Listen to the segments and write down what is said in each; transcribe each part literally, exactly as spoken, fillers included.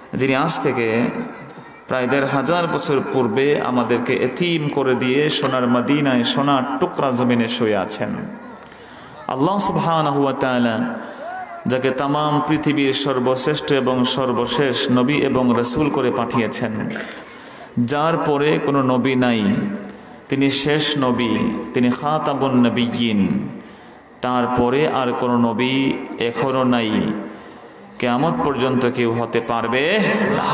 যিনি আজ থেকে প্রায় দেড় হাজার বছর পূর্বে আমাদেরকে এতিম করে দিয়ে সোনার মদিনায় সোনার টুকরা জমিনে শুয়ে আছেন। আল্লাহ সুবহানাহু ওয়া তাআলা যাকে তামাম পৃথিবীর সর্বশ্রেষ্ঠ এবং সর্বশেষ নবী এবং রাসূল করে পাঠিয়েছেন, যার পরে কোনো নবী নাই, তিনি শেষ নবী, তিনি খাতাবুন নবিয়্যিন, তারপরে আর কোনো নবী এখনো নাই, কিয়ামত পর্যন্ত কেউ হতে পারবে না।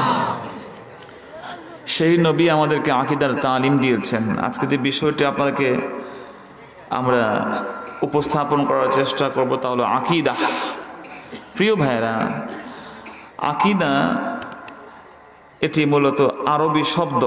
সেই নবী আমাদেরকে আকীদার তালিম দিয়েছেন। আজকে যে বিষয়টি আপনাদেরকে আমরা উপস্থাপন করার চেষ্টা করব তা হলো আকীদা। প্রিয় ভাইরা, আকীদা এটি মূলত আরবি শব্দ।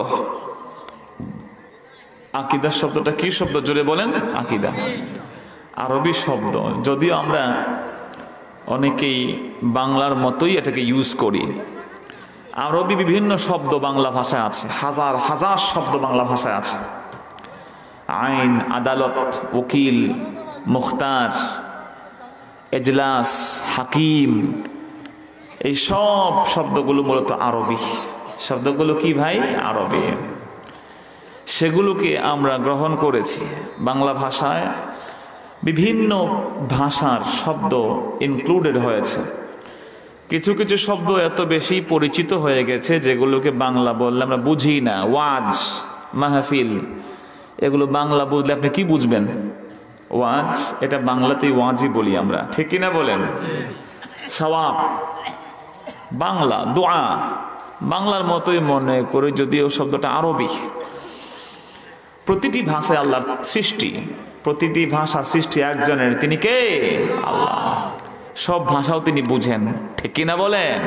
আকীদা শব্দটা কি শব্দ জোরে বলেন? আকীদা আরবি শব্দ, যদিও আমরা অনেকেই বাংলার মতোই এটাকে ইউজ করি। আরবি বিভিন্ন শব্দ বাংলা ভাষায় আছে, হাজার হাজার শব্দ বাংলা ভাষায় আছে। আইন, আদালত, উকিল, মুখতার, এজলাস, হাকিম, এই সব শব্দগুলো মূলত আরবি শব্দগুলো। কি ভাই? আরবি। সেগুলোকে আমরা গ্রহণ করেছি। বাংলা ভাষায় বিভিন্ন ভাষার শব্দ ইনক্লুডেড হয়েছে। কিছু কিছু শব্দ এত বেশি পরিচিত হয়ে গেছে যেগুলোকে বাংলা বললে আমরা বুঝি না। ওয়াজ, মাহফিল, এগুলো বাংলা বুঝলে আপনি কি বুঝবেন? ওয়াজ, এটা বাংলাতেই ওয়াজই বলি আমরা, ঠিক কিনা বলেন? সওয়াব, বাংলা, দোয়া, বাংলার মতোই মনে করে, যদিও শব্দটা আরবি। প্রতিটি ভাষায় আল্লাহর সৃষ্টি, প্রতিটি ভাষা সৃষ্টি একজনের, তিনি কে? আল্লাহ। সব ভাষাও তিনি বুঝেন, ঠিক কিনা বলেন?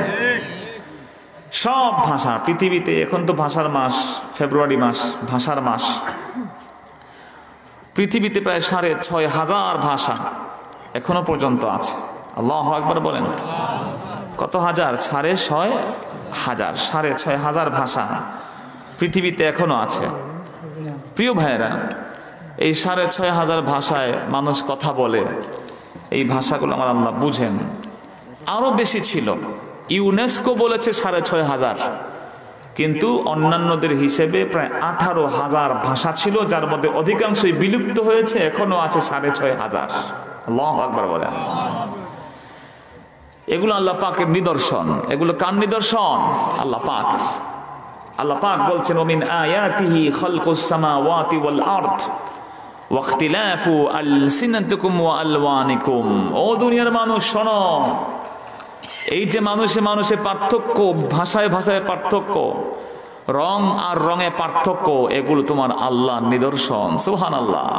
সব ভাষা পৃথিবীতে, এখন তো ভাষার মাস, ফেব্রুয়ারি মাস, ভাষার মাস। পৃথিবীতে প্রায় সাড়ে ছয় হাজার ভাষা এখনো পর্যন্ত আছে। আল্লাহু আকবার বলেন। কত হাজার? সাড়ে ছয় হাজার সাড়ে ছয় হাজার ভাষা পৃথিবীতে এখনো আছে। প্রিয় ভাইয়েরা, এই সাড়ে ছয় হাজার ভাষায় মানুষ কথা বলে, এই ভাষাগুলো আমার আল্লাহ বুঝেন। আরো বেশি ছিল, ইউনেস্কো বলেছে সাড়ে ছয় হাজার, কিন্তু অন্যান্যদের হিসেবে প্রায় আঠারো হাজার ভাষা ছিল, যার মধ্যে অধিকাংশই বিলুপ্ত হয়েছে, এখনো আছে সাড়ে ছয় হাজার। আল্লাহু আকবার বলেন। এগুলো আল্লাহ পাকের নিদর্শন। এগুলো কার নিদর্শন? আল্লাহ পাক। আল্লাহ পাক বলছেন, ওমিন আয়াতিহি খালকুস সামাওয়াতি ওয়াল আরদ ওয়া ইখতিলাফু আলসিনাতিকুম ওয়া আলওয়ানিকুম। ও দুনিয়ার মানুষ শোনো, এই যে মানুষে মানুষে পার্থক্য, ভাষায় ভাষায় পার্থক্য, রং আর রঙে পার্থক্য, এগুলো তোমার আল্লাহর নিদর্শন। সুবহানাল্লাহ।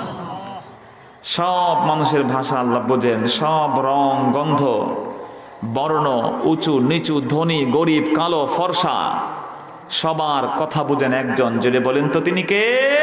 সব মানুষের ভাষা আল্লাহ বোঝেন, সব রং, গন্ধ, বর্ণ, উঁচু নিচু, ধনী গরিব, কালো ফর্সা, সবার কথা বুঝেন একজন। জোরে বলেন তো তিনি কে?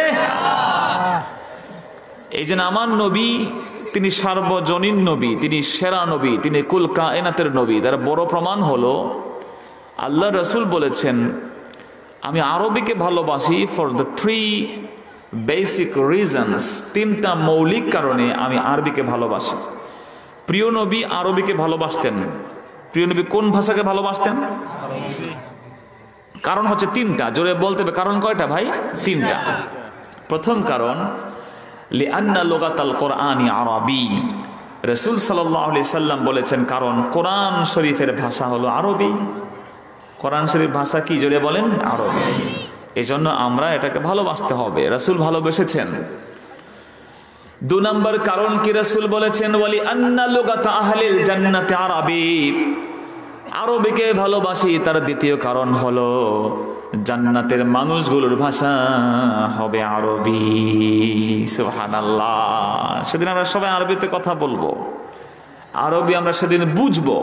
এই জন্য আমার নবী, তিনি সার্বজনীন নবী, তিনি সেরা নবী, তিনি কুল কায়নাতের নবী। তার বড় প্রমাণ হলো আল্লাহ রাসূল বলেছেন, আমি আরবিকে ভালোবাসি for the three basic reasons. তিনটা মৌলিক কারণে আমি আরবিকে ভালোবাসি। প্রিয় নবী আরবিকে ভালোবাসতেন। প্রিয় নবী কোন ভাষাকে ভালোবাসতেন? কারণ হচ্ছে তিনটা। জোরে বলতে হবে, কারণ কয়টা ভাই? তিনটা। প্রথম কারণ, লিআন্না লুগাতাল কোরআনি আরবি। রাসূল সাল্লাল্লাহু আলাইহি সাল্লাম বলেছেন, কারণ কোরআন শরীফের ভাষা হলো আরবি। কোরআন শরীফ ভাষা কি? জোরে বলেন, আরবি। এজন্য আমরা এটাকে ভালোবাসতে হবে। রাসূল ভালোবেসেছেন। দুই নম্বর কারণ কি? রাসূল বলেছেন, ওয়ালি আন্না লুগাতা আহলিল জান্নাতি আরবি। আরবিকে ভালোবাসি তার দ্বিতীয় কারণ হলো জান্নাতের মানুষগুলোর ভাষা হবে আরবি। সুবহানাল্লাহ। সেদিন আমরা সবাই আরবিতে কথা বলবো, আরবি আমরা সেদিন বুঝবো।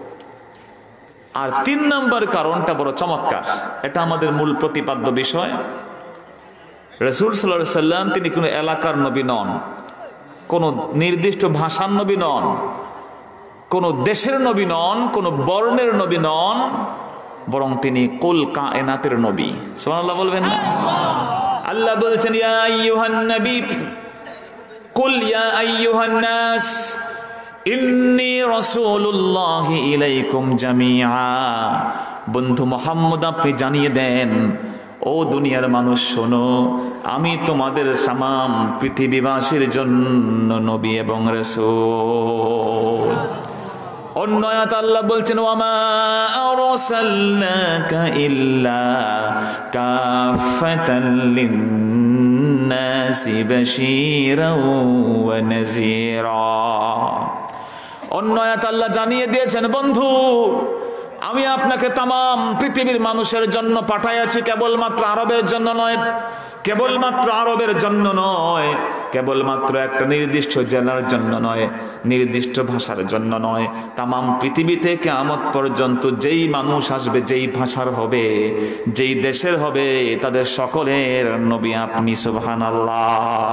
আর তিন নম্বর কারণটা বড় চমৎকার, এটা আমাদের মূল প্রতিপাদ্য বিষয়। রাসূল সাল্লাল্লাহু আলাইহি সাল্লাম তিনি কোনো এলাকার নবী নন, কোন নির্দিষ্ট ভাষার নবী নন, কোন দেশের নবী নন, কোন বর্ণের নবী নন, বরং তিনি কুল কায়নাতের নবী। সুবহানাল্লাহ বলবেন না? আল্লাহ বলছেন, ইয়া আইয়ুহান নবী কুল ইয়া আইয়ুহান নাস ইন্নী রাসূলুল্লাহি ইলাইকুম জামিআ বন্ধু মুহাম্মদ আপনি জানিয়ে দেন, ও দুনিয়ার মানুষ শোনো, আমি তোমাদের সামাম পৃথিবীবাসীর জন্য নবী এবং রাসূল। অন্য আয়াতে আল্লাহ বলছেন, ওয়ামা আরসালনাকা ইল্লা কাফাতাল লিন্নাসি বাশীরাও ওয়া নাযীরা। অন্য আয়াতে আল্লাহ জানিয়ে দিয়েছেন, বন্ধু আমি আপনাকে তামাম পৃথিবীর মানুষের জন্য পাঠাইয়াছি, কেবলমাত্র আরবের জন্য নয়, কেবলমাত্র আরবের জন্য নয়, কেবলমাত্র একটা নির্দিষ্ট জেলার জন্য নয়, নির্দিষ্ট ভাষার জন্য নয়, তামাম পৃথিবীতে কিয়ামত পর্যন্ত যেই মানুষ আসবে, যেই ভাষার হবে, যেই দেশের হবে, তাদের সকলের নবী আপনি। সুবহানাল্লাহ।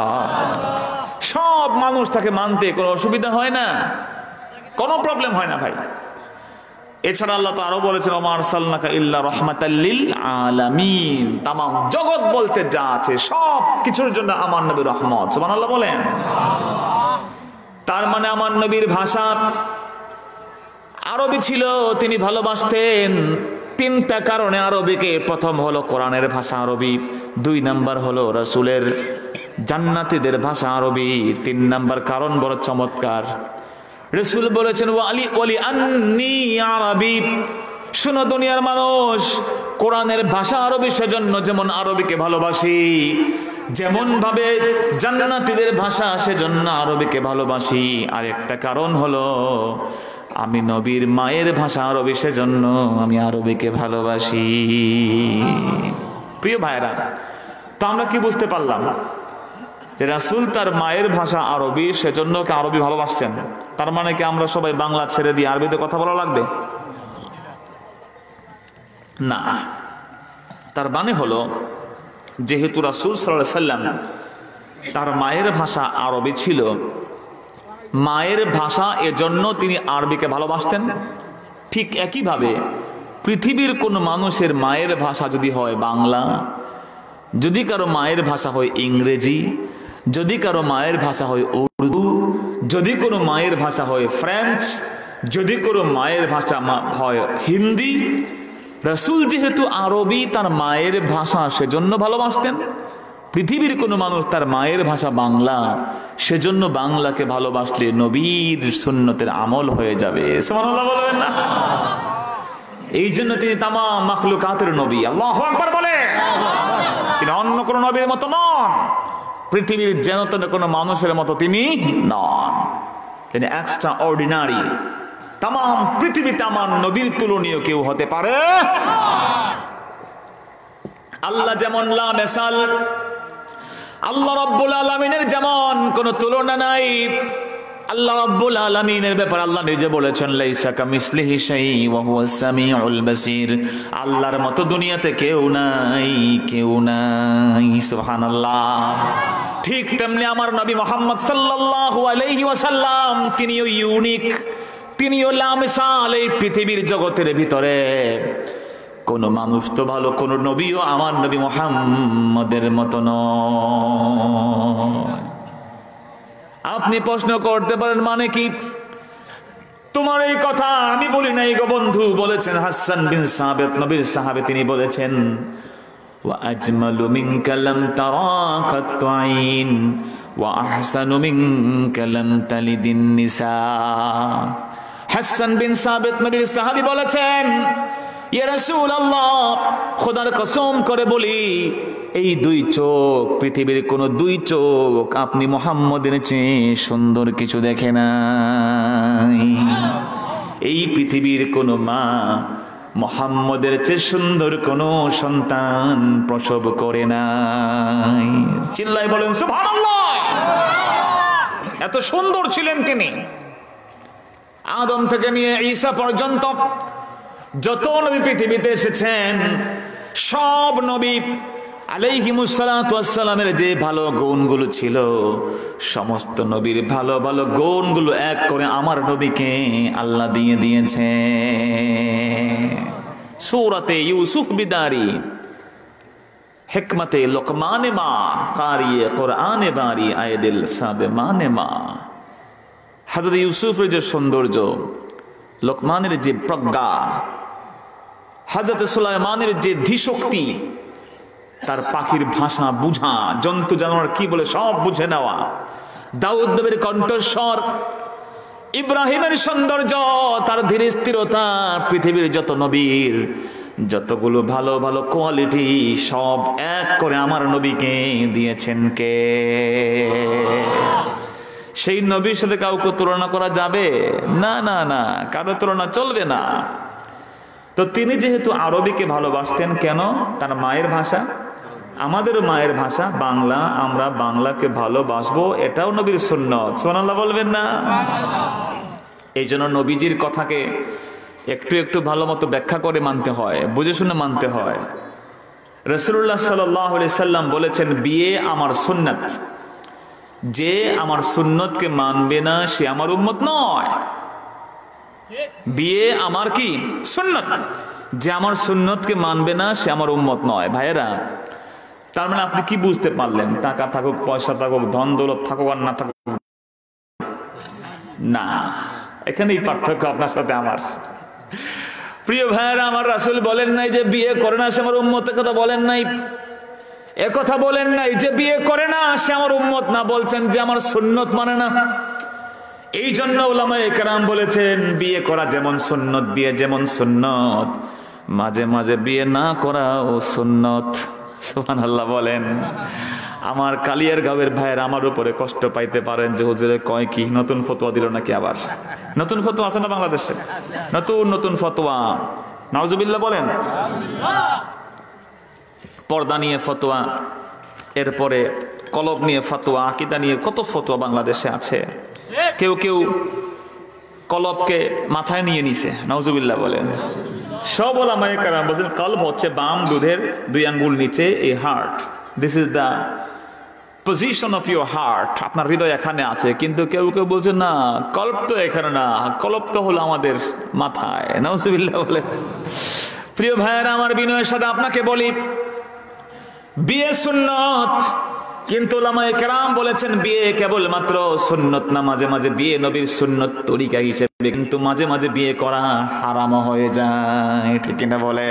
সব মানুষ তাকে মানতে কোনো অসুবিধা হয় না, কোনো প্রবলেম হয় না ভাই। এছাড়া আল্লাহ তো আরো বলেছেন, ওমা আরসালনাকা ইল্লা রাহমাতাল লিল আলামিন। তামাম জগৎ বলতে যা আছে সব কিছুর জন্য আমার নবী রহমত। সুবহানাল্লাহ বলেন। তার মানে আমার নবীর ভাষা আরবি ছিল, তিনি ভালোবাসতেন তিনটা কারণে আরবিকে। প্রথম হলো কোরআনের ভাষা আরবি, দুই নাম্বার হলো রাসূলের জান্নাতীদের ভাষা আরবি, তিন নাম্বার কারণ বড় চমৎকার। রাসূল বলেছেন, ওয়ালি ওয়ালি আন্নী আরবি। শুনো দুনিয়ার মানুষ, কোরআনের ভাষা আরবি, সেজন্য যেমন আরবিকে ভালোবাসি, যেমন ভাবে জান্নাতীদের ভাষা সেজন্য আরবিকে ভালোবাসি। আর একটা কারণ হলো আমি নবীর মায়ের ভাষা আরবি, সেজন্য আমি আরবিকে ভালোবাসি। প্রিয় ভাইরা, তো আমরা কি বুঝতে পারলাম? যে রাসূল তার মায়ের ভাষা আরবি, সেজন্য কি আরবি ভালোবাসছেন। তার মানে কি আমরা সবাই বাংলা ছেড়ে দিয়ে আরবিতে কথা বলা লাগবে? না। তার মানে হলো, যেহেতু রাসূল সাল্লাল্লাহু আলাইহি সাল্লাম তার মায়ের ভাষা আরবি ছিল, মায়ের ভাষা এজন্য তিনি আরবিকে ভালোবাসতেন। ঠিক একইভাবে পৃথিবীর কোন মানুষের মায়ের ভাষা যদি হয় বাংলা, যদি কারো মায়ের ভাষা হয় ইংরেজি, যদি কারো মায়ের ভাষা হয় উর্দু, যদি কোনো মায়ের ভাষা হয় ফ্রেঞ্চ, যদি কোনো মায়ের ভাষা হয় হিন্দি, রাসূল যেহেতু আরবি তার মায়ের ভাষা সেজন্য ভালোবাসতেন। পৃথিবীর কোনো মানুষ তার মায়ের ভাষা বাংলা, সেজন্য বাংলাকে ভালোবাসলে নবীর সুন্নতের আমল হয়ে যাবে। সুবহানাল্লাহ বলবেন না? এই জন্য তিনি তামাম মাখলুকাতের নবী। আল্লাহু আকবার বলে। তিনি অন্য কোন নবীর মতো নন, পৃথিবীর যেন তেন কোনো মানুষের মতো তিনি নন। তিনি এক্সট্রা অর্ডিনারি। তামাম পৃথিবীতে আমার নবীর তুলনীয় কেউ হতে পারে? আল্লাহ যেমন লা মিসাল, আল্লাহ রাব্বুল আলামিনের যেমন কোনো তুলনা নাই। আল্লাহ রাব্বুল আলামিনের ব্যাপারে আল্লাহ নিজে বলেছেন, লাইসা কামিসলিহি শাই ওয়া হুয়াস সামিউল বাসীর। আল্লাহর মতো দুনিয়াতে কেউ নাই, কেউ নাই। সুবহানাল্লাহ। ঠিক তেমনি আমার নবী মুহাম্মদ সাল্লাল্লাহু আলাইহি ওয়াসাল্লাম, তিনিও ইউনিক, তিনিও লা মিসাল। এই পৃথিবীর জগতের ভিতরে কোন মানুষ তো ভালো, কোন নবীও আমার নবী মুহাম্মদের মতো নয়। আপনি প্রশ্ন করতে পারেন, মানে কি? তোমার এই কথা আমি বলি নাই গো বন্ধু, বলেছেন হাসান বিন সাবিত, নবীর সাহাবী। তিনি বলেছেন, ওয়া আজমালু মিনকা লাম তারা কাত্তু আইন ওয়া আহসানু মিনকা লাম তালিদিন নিসা। হাসান বিন সাবিত নবীর সাহাবী বলেছেন, ইয়া রাসূলুল্লাহ, খোদার কসম করে বলি, এই দুই চোখ, পৃথিবীর কোন দুই চোখ আপনি মুহাম্মদের চেয়ে সুন্দর কিছু দেখে নাই। এই পৃথিবীর কোন মা মুহাম্মদের চেয়ে সুন্দর কোন সন্তান প্রসব করে নাই। চিল্লায় বলেন সুবহানাল্লাহ। এত সুন্দর ছিলেন তিনি। আদম থেকে নিয়ে ঈসা পর্যন্ত যত নবী পৃথিবীতে এসেছেন, সব নবী আলাইহিমুস সালাতু ওয়াস সালামের যে ভালো গুণগুলো ছিল, সমস্ত নবীর ভালো ভালো গুণগুলো এক করে আমার নবীকে আল্লাহ দিয়ে দিয়েছে। সূরাতে ইউসুফ বিদারি, হিকমতে লুকমানে মা, কারিয়ে কোরআনে বারি, আয়েদিল সাদেমানে মা। হযরত ইউসুফের যে সৌন্দর্য, লোকমানের যে প্রজ্ঞা, হযরত সুলাইমানের যে ধীশক্তি, তার পাখির ভাষা বুঝা, জন্তু জানোয়ার কি বলে সব বুঝে নেওয়া, দাউদ নবীর কণ্ঠস্বর, ইব্রাহিমের সৌন্দর্য, তার ধীর স্থিরতা, পৃথিবীর যত নবীর যতগুলো ভালো ভালো কোয়ালিটি সব এক করে আমার নবীকে দিয়েছেন কে? সেই নবীর সাথে কাউকে তুলনা করা যাবে না, না না, কারো তুলনা চলবে না। তো তিনি যেহেতু আরবিকে ভালোবাসতেন, কেন? তার মায়ের ভাষা, আমাদেরও মায়ের ভাষা বাংলা, আমরা বাংলাকে ভালোবাসবো, এটাও নবীর সুন্নত। সুবহানাল্লাহ বলবেন না? এই জন্য নবীজির কথাকে একটু একটু ভালো মতো ব্যাখ্যা করে মানতে হয়, বুঝে শুনে মানতে হয়। রাসূলুল্লাহ সাল্লাল্লাহু আলাইহি সাল্লাম বলেছেন, বিয়ে আমার সুন্নাত, যে আমার সুন্নতকে মানবে না সে আমার উম্মত নয়। বিয়ে আমার কি? সুন্নত। যে আমার সুন্নতকে মানবে না সে আমার উম্মত নয়। ভাইয়েরা, তার মানে আপনি কি বুঝতে পারলেন? টাকা থাকুক, পয়সা থাকুক, ধন দৌলত থাকুক আর না থাকুক, না, এখানেই পার্থক্য আপনার সাথে আমার। প্রিয় ভাইয়েরা, আমার রাসূল বলেন নাই যে বিয়ে করে না সে আমার উম্মত, কথা বলেন নাই। এ কথা বলেন নাই যে বিয়ে করে না সে আমার উম্মত না, বলছেন যে আমার সুন্নত মানে না। এই জন্য উলামায়ে কেরাম বলেছেন, বিয়ে করা যেমন সুন্নত, বিয়ে যেমন সুন্নত, মাঝে মাঝে বিয়ে না করাও সুন্নত। সুবহানাল্লাহ বলেন। আমার কালিয়ার গাঁয়ের ভাইয়ের আমার উপরে কষ্ট পাইতে পারেন যে হুজুরে কয় কি, নতুন ফতোয়া দিল নাকি? আবার নতুন ফতোয়া আছে না বাংলাদেশে? নতুন নতুন ফতোয়া, নাউজুবিল্লাহ বলেন। পর্দা নিয়ে ফতোয়া, এরপরে কলব নিয়ে ফতোয়া, আকীদা নিয়ে কত ফতোয়া বাংলাদেশে আছে। কেউ কেউ কলবকে মাথায় নিয়ে নিছে, নাউজুবিল্লাহ বলেন। সব ওলামায়ে কেরাম বলেন কলব হচ্ছে বাম দুধের দুই আঙ্গুল নিচে এই heart, this is the position of your heart, আপনার হৃদয় এখানে আছে। কিন্তু কেউ কেউ বলছে না, কলব তো এখানে না, কলব তো হলো আমাদের মাথায়, নাউজুবিল্লাহ বলেন। প্রিয় ভাইয়েরা, আমার বিনয়ের সাথে আপনাকে বলি, বিয়ে সুন্নত, কিন্তু উলামায়ে কেরাম বলেছেন বিয়ে কেবলমাত্র সুন্নত না, মাঝে মাঝে বিয়ে নবীর সুন্নত তরিকা হিসেবে কিন্তু মাঝে মাঝে বিয়ে করা হারাম হয়ে যায়, ঠিক না বলে?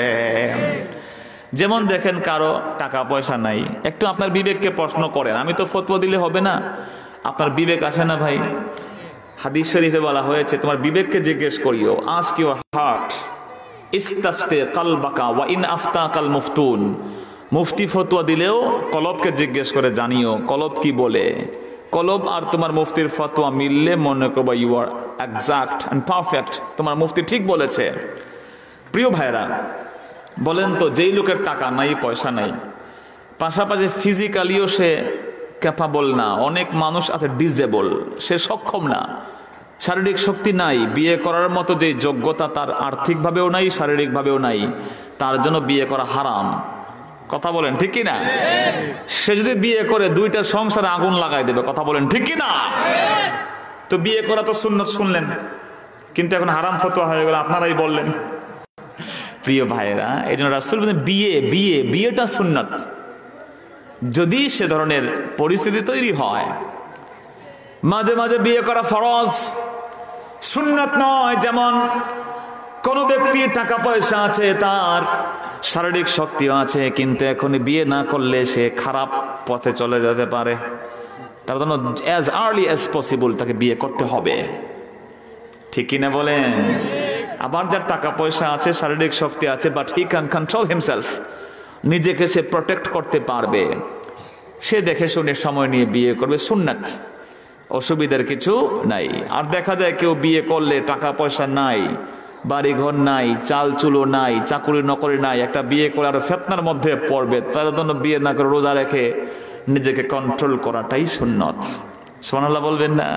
যেমন দেখেন, কারো টাকা পয়সা নাই, একটু আপনার বিবেককে প্রশ্ন করেন। আমি তো ফতোয়া দিলে হবে না, আপনার বিবেক আছে না ভাই? হাদিস শরীফে বলা হয়েছে, তোমার বিবেককে জিজ্ঞেস করিও, আস্ক ইউর হার্ট, ইস্তাফতি কলবাকা ওয়া ইন আফতাকাল মুফতুন। মুফতি ফতোয়া দিলেও কলবকে জিজ্ঞেস করে জানিও কলব কি বলে। কলব আর তোমার মুফতির ফতোয়া মিললে মনে করবা you are exact and perfect, তোমার মুফতি ঠিক বলেছে। প্রিয় ভাইরা, বলেন তো, যেই লোকের টাকা নাই, পয়সা নাই, পাশাপাশি ফিজিক্যালিও সে ক্যাপাবল না, অনেক মানুষ আছে ডিসেবল, সে সক্ষম না, শারীরিক শক্তি নাই, বিয়ে করার মতো যে যোগ্যতা তার আর্থিকভাবেও নাই, শারীরিকভাবেও নাই, তার জন্য বিয়ে করা হারাম। কথা বলেন ঠিক কি না? সে যদি বিয়ে করে দুইটা সংসারে আগুন লাগাই দেবে, কথা বলেন ঠিক কি না? তো বিয়ে করা তো সুন্নত শুনলেন, কিন্তু এখন হারাম ফতোয়া হয়ে গেল, আপনারাই বললেন। প্রিয় ভাইয়েরা, এই জন্য রাসূল বলেন বিয়ে বিয়ে বিয়েটা সুন্নত, যদি সে ধরনের পরিস্থিতি তৈরি হয়। মাঝে মাঝে বিয়ে করা ফরজ, সুন্নত নয়। যেমন কোন ব্যক্তির টাকা পয়সা আছে, তার শারীরিক শক্তিও আছে, কিন্তু এখন বিয়ে না করলে সে খারাপ পথে চলে যেতে পারে, তার জন্য অ্যাজ আর্লি অ্যাজ পসিবল তাকে বিয়ে করতে হবে, ঠিক কিনা বলেন? আবার যার টাকা পয়সা আছে, শারীরিক শক্তি আছে, but he can control himself, নিজেকে সে প্রোটেক্ট করতে পারবে, সে দেখে শুনে সময় নিয়ে বিয়ে করবে, সুন্নাত, অসুবিধার কিছু নাই। আর দেখা যায় কেউ বিয়ে করলে টাকা পয়সা নাই, বাড়ি ঘর নাই, চাল চুলো নাই, চাকুরি নকরি নাই, একটা বিয়ে করে আরো ফিতনার মধ্যে পড়বে, তার জন্য বিয়ে না করে রোজা রেখে নিজেকে কন্ট্রোল করাটাই সুন্নত। সুবহানাল্লাহ বলবেন না?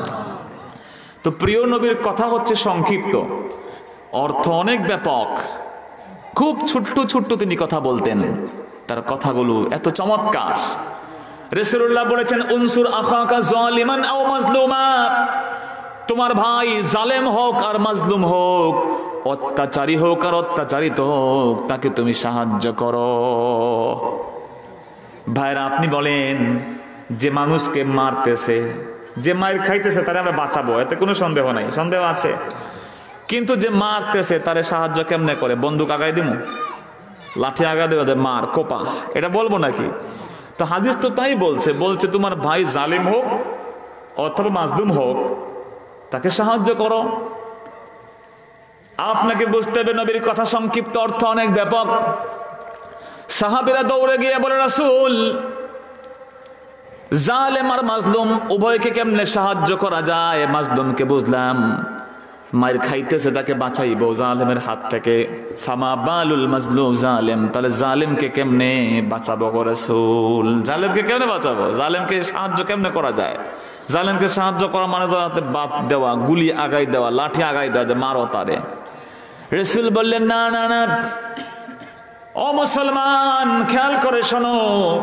তো প্রিয় নবীর কথা হচ্ছে সংক্ষিপ্ত, অর্থ অনেক ব্যাপক, খুব ছোট্ট ছোট্ট তিনি কথা বলতেন, তার কথাগুলো এত চমৎকার। রাসূলুল্লাহ বলেছেন, উনসুর আখাকা যালিমান আও মাজলুমা, তোমার ভাই জালেম হোক আর মাজলুম হোক, অত্যাচারী হোক আর অত্যাচারিত হোক, তাকে তুমি সাহায্য করো। ভাইরা, আপনি বলেন, যে মানুষকে মারতেছে, যে মায়ের খাইতেছে, তারা আমরা বাঁচাবো, এতে কোনো সন্দেহ নাই, সন্দেহ আছে? কিন্তু যে মারতেছে তারে সাহায্য কেমনে করে? বন্দুক আগাই দিব, লাঠি আগা দেবে, মার কোপা, এটা বলবো নাকি? তো হাদিস তো তাই বলছে, বলছে তোমার ভাই জালিম হোক অথবা মাজলুম হোক, তাকে সাহায্য করো। আপনাকে বুঝতে হবে নবীর কথা সংক্ষিপ্ত অর্থ অনেক ব্যাপক। সাহাবীরা দৌড়ে গিয়ে বলে, রাসূল, জালেম আর মাজলুম উভয়কে কেমনে সাহায্য করা যায়? মাজলুমকে বুঝলাম, মায়ের খাইতেছে, তাকে বাঁচাইবো জালেমের হাত থেকে। ফামা বালুল মাজলুম জালেম, তাহলে জালেমকে কেমনে বাঁচাবো গো রাসূল? জালেমকে কেমনে বাঁচাবো? জালেমকে সাহায্য কেমনে করা যায়? জালেমকে সাহায্য করা মানে তো হাতে বাত দেওয়া, গুলি আগাই দেওয়া, লাঠি আগাই দেওয়া, যে মারো তারে। রাসূল বললেন, না না না, ও মুসলমান, খেয়াল করে শোনো,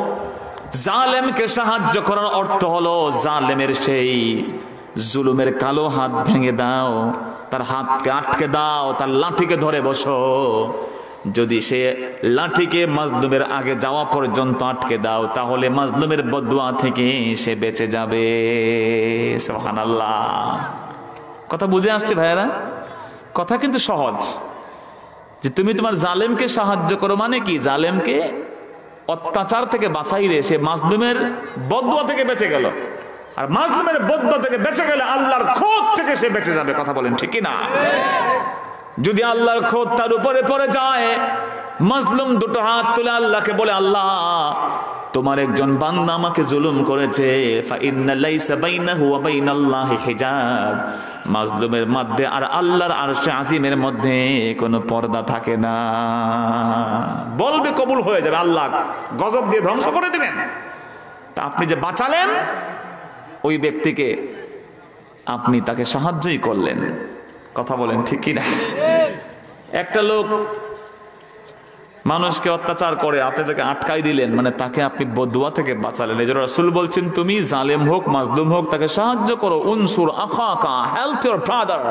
জালেমকে সাহায্য করার অর্থ হলো জালেমের সেই জুলুমের কালো হাত ভেঙে দাও, তার হাতকে আটকে দাও, তার লাঠিকে ধরে বসো। যদি সে লাঠিকে মাজলুমের আগে যাওয়া পর্যন্ত আটকে দাও, তাহলে মাজলুমের বদদুয়া থেকে সে বেঁচে যাবে। সুবহানাল্লাহ। কথা বুঝে আসছে ভাইয়েরা? কথা কিন্তু সহজ, যে তুমি তোমার জালেমকে সাহায্য করো মানে কি? জালেমকে অত্যাচার থেকে বাঁচাইলে সে মাজলুমের বদদুয়া থেকে বেঁচে গেল, আর মাজলুমের বদদুয়া থেকে বেঁচে গেলে আল্লাহর খোঁজ থেকে সে বেঁচে যাবে। কথা বলেন ঠিক কি না? যদি আল্লাহর খোঁজ তার উপরে পড়ে যায়, মাজলুম দুটো হাত তুলে আল্লাহকে বলে, আল্লাহ, তোমার একজন বান্দা আমাকে জুলুম করেছে, ফা ইন্না লাইসা বাইনাহু ওয়া বাইনাল্লাহি হিজাব, মাজলুমের মধ্যে আর আল্লাহর আরশে আজিমের মধ্যে কোনো পর্দা থাকে না। বলবে কবুল হয়ে যাবে, আল্লাহ গজব দিয়ে ধ্বংস করে দিবেন। তা আপনি যে বাঁচালেন ওই ব্যক্তিকে, আপনি তাকে সাহায্যই করলেন। কথা বলেন ঠিক কি না? একটা লোক মানুষকে অত্যাচার করে, আপনি তাকে আটকাই দিলেন, মানে তাকে আপনি বদদুয়া থেকে বাঁচালেন। এই জন্য রাসূল বলছেন, তুমি জালেম হোক মাজলুম হোক তাকে সাহায্য করো। উনসুর আখাকা, help your brother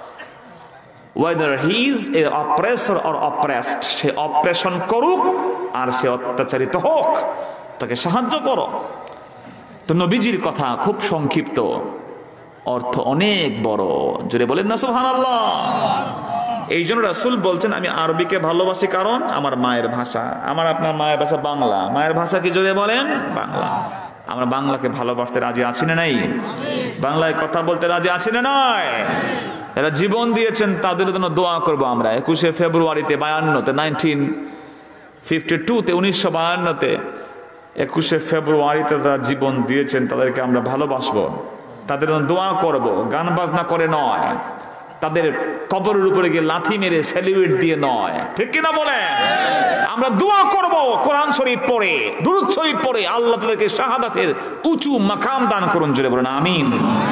whether he is a oppressor or oppressed, সে অপারেশন করুক আর সে অত্যাচারিত হোক, তাকে সাহায্য করো। তো নবীজির কথা খুব সংক্ষিপ্ত, অর্থ অনেক বড়। জোরে বলেন না সুবহানাল্লাহ। এই জন্য রাসূল বলছেন, আমি আরবিকে ভালোবাসি কারণ আমার মায়ের ভাষা। আমার আপনার মায়ের ভাষা বাংলা, মায়ের ভাষা কি? জোরে বলেন বাংলা। আমরা বাংলাকে ভালোবাসতে রাজি আছি না নাই? বাংলায় কথা বলতে রাজি আছি না নয়? এরা জীবন দিয়েছেন, তাদের জন্য দোয়া করব আমরা। একুশে ফেব্রুয়ারিতে বায়ান্নতে নাইনটিন ফিফটি টুতে উনিশশো বায়ান্নতে একুশে ফেব্রুয়ারিতে যারা জীবন দিয়েছেন তাদেরকে আমরা ভালোবাসবো, তাদের জন্য দোয়া করব, গান বাজনা করে নয়, তাদের কবরের উপরে গিয়ে লাথি মেরে সেলিব্রেট দিয়ে নয়। ঠিক কিনা বলেন? আমরা দোয়া করব কোরআন শরীফ পড়ে, দুরূদ শরীফ পড়ে, আল্লাহ তাদেরকে শাহাদাতের উঁচু মাকাম দান করুন। জোরে বলেন আমিন।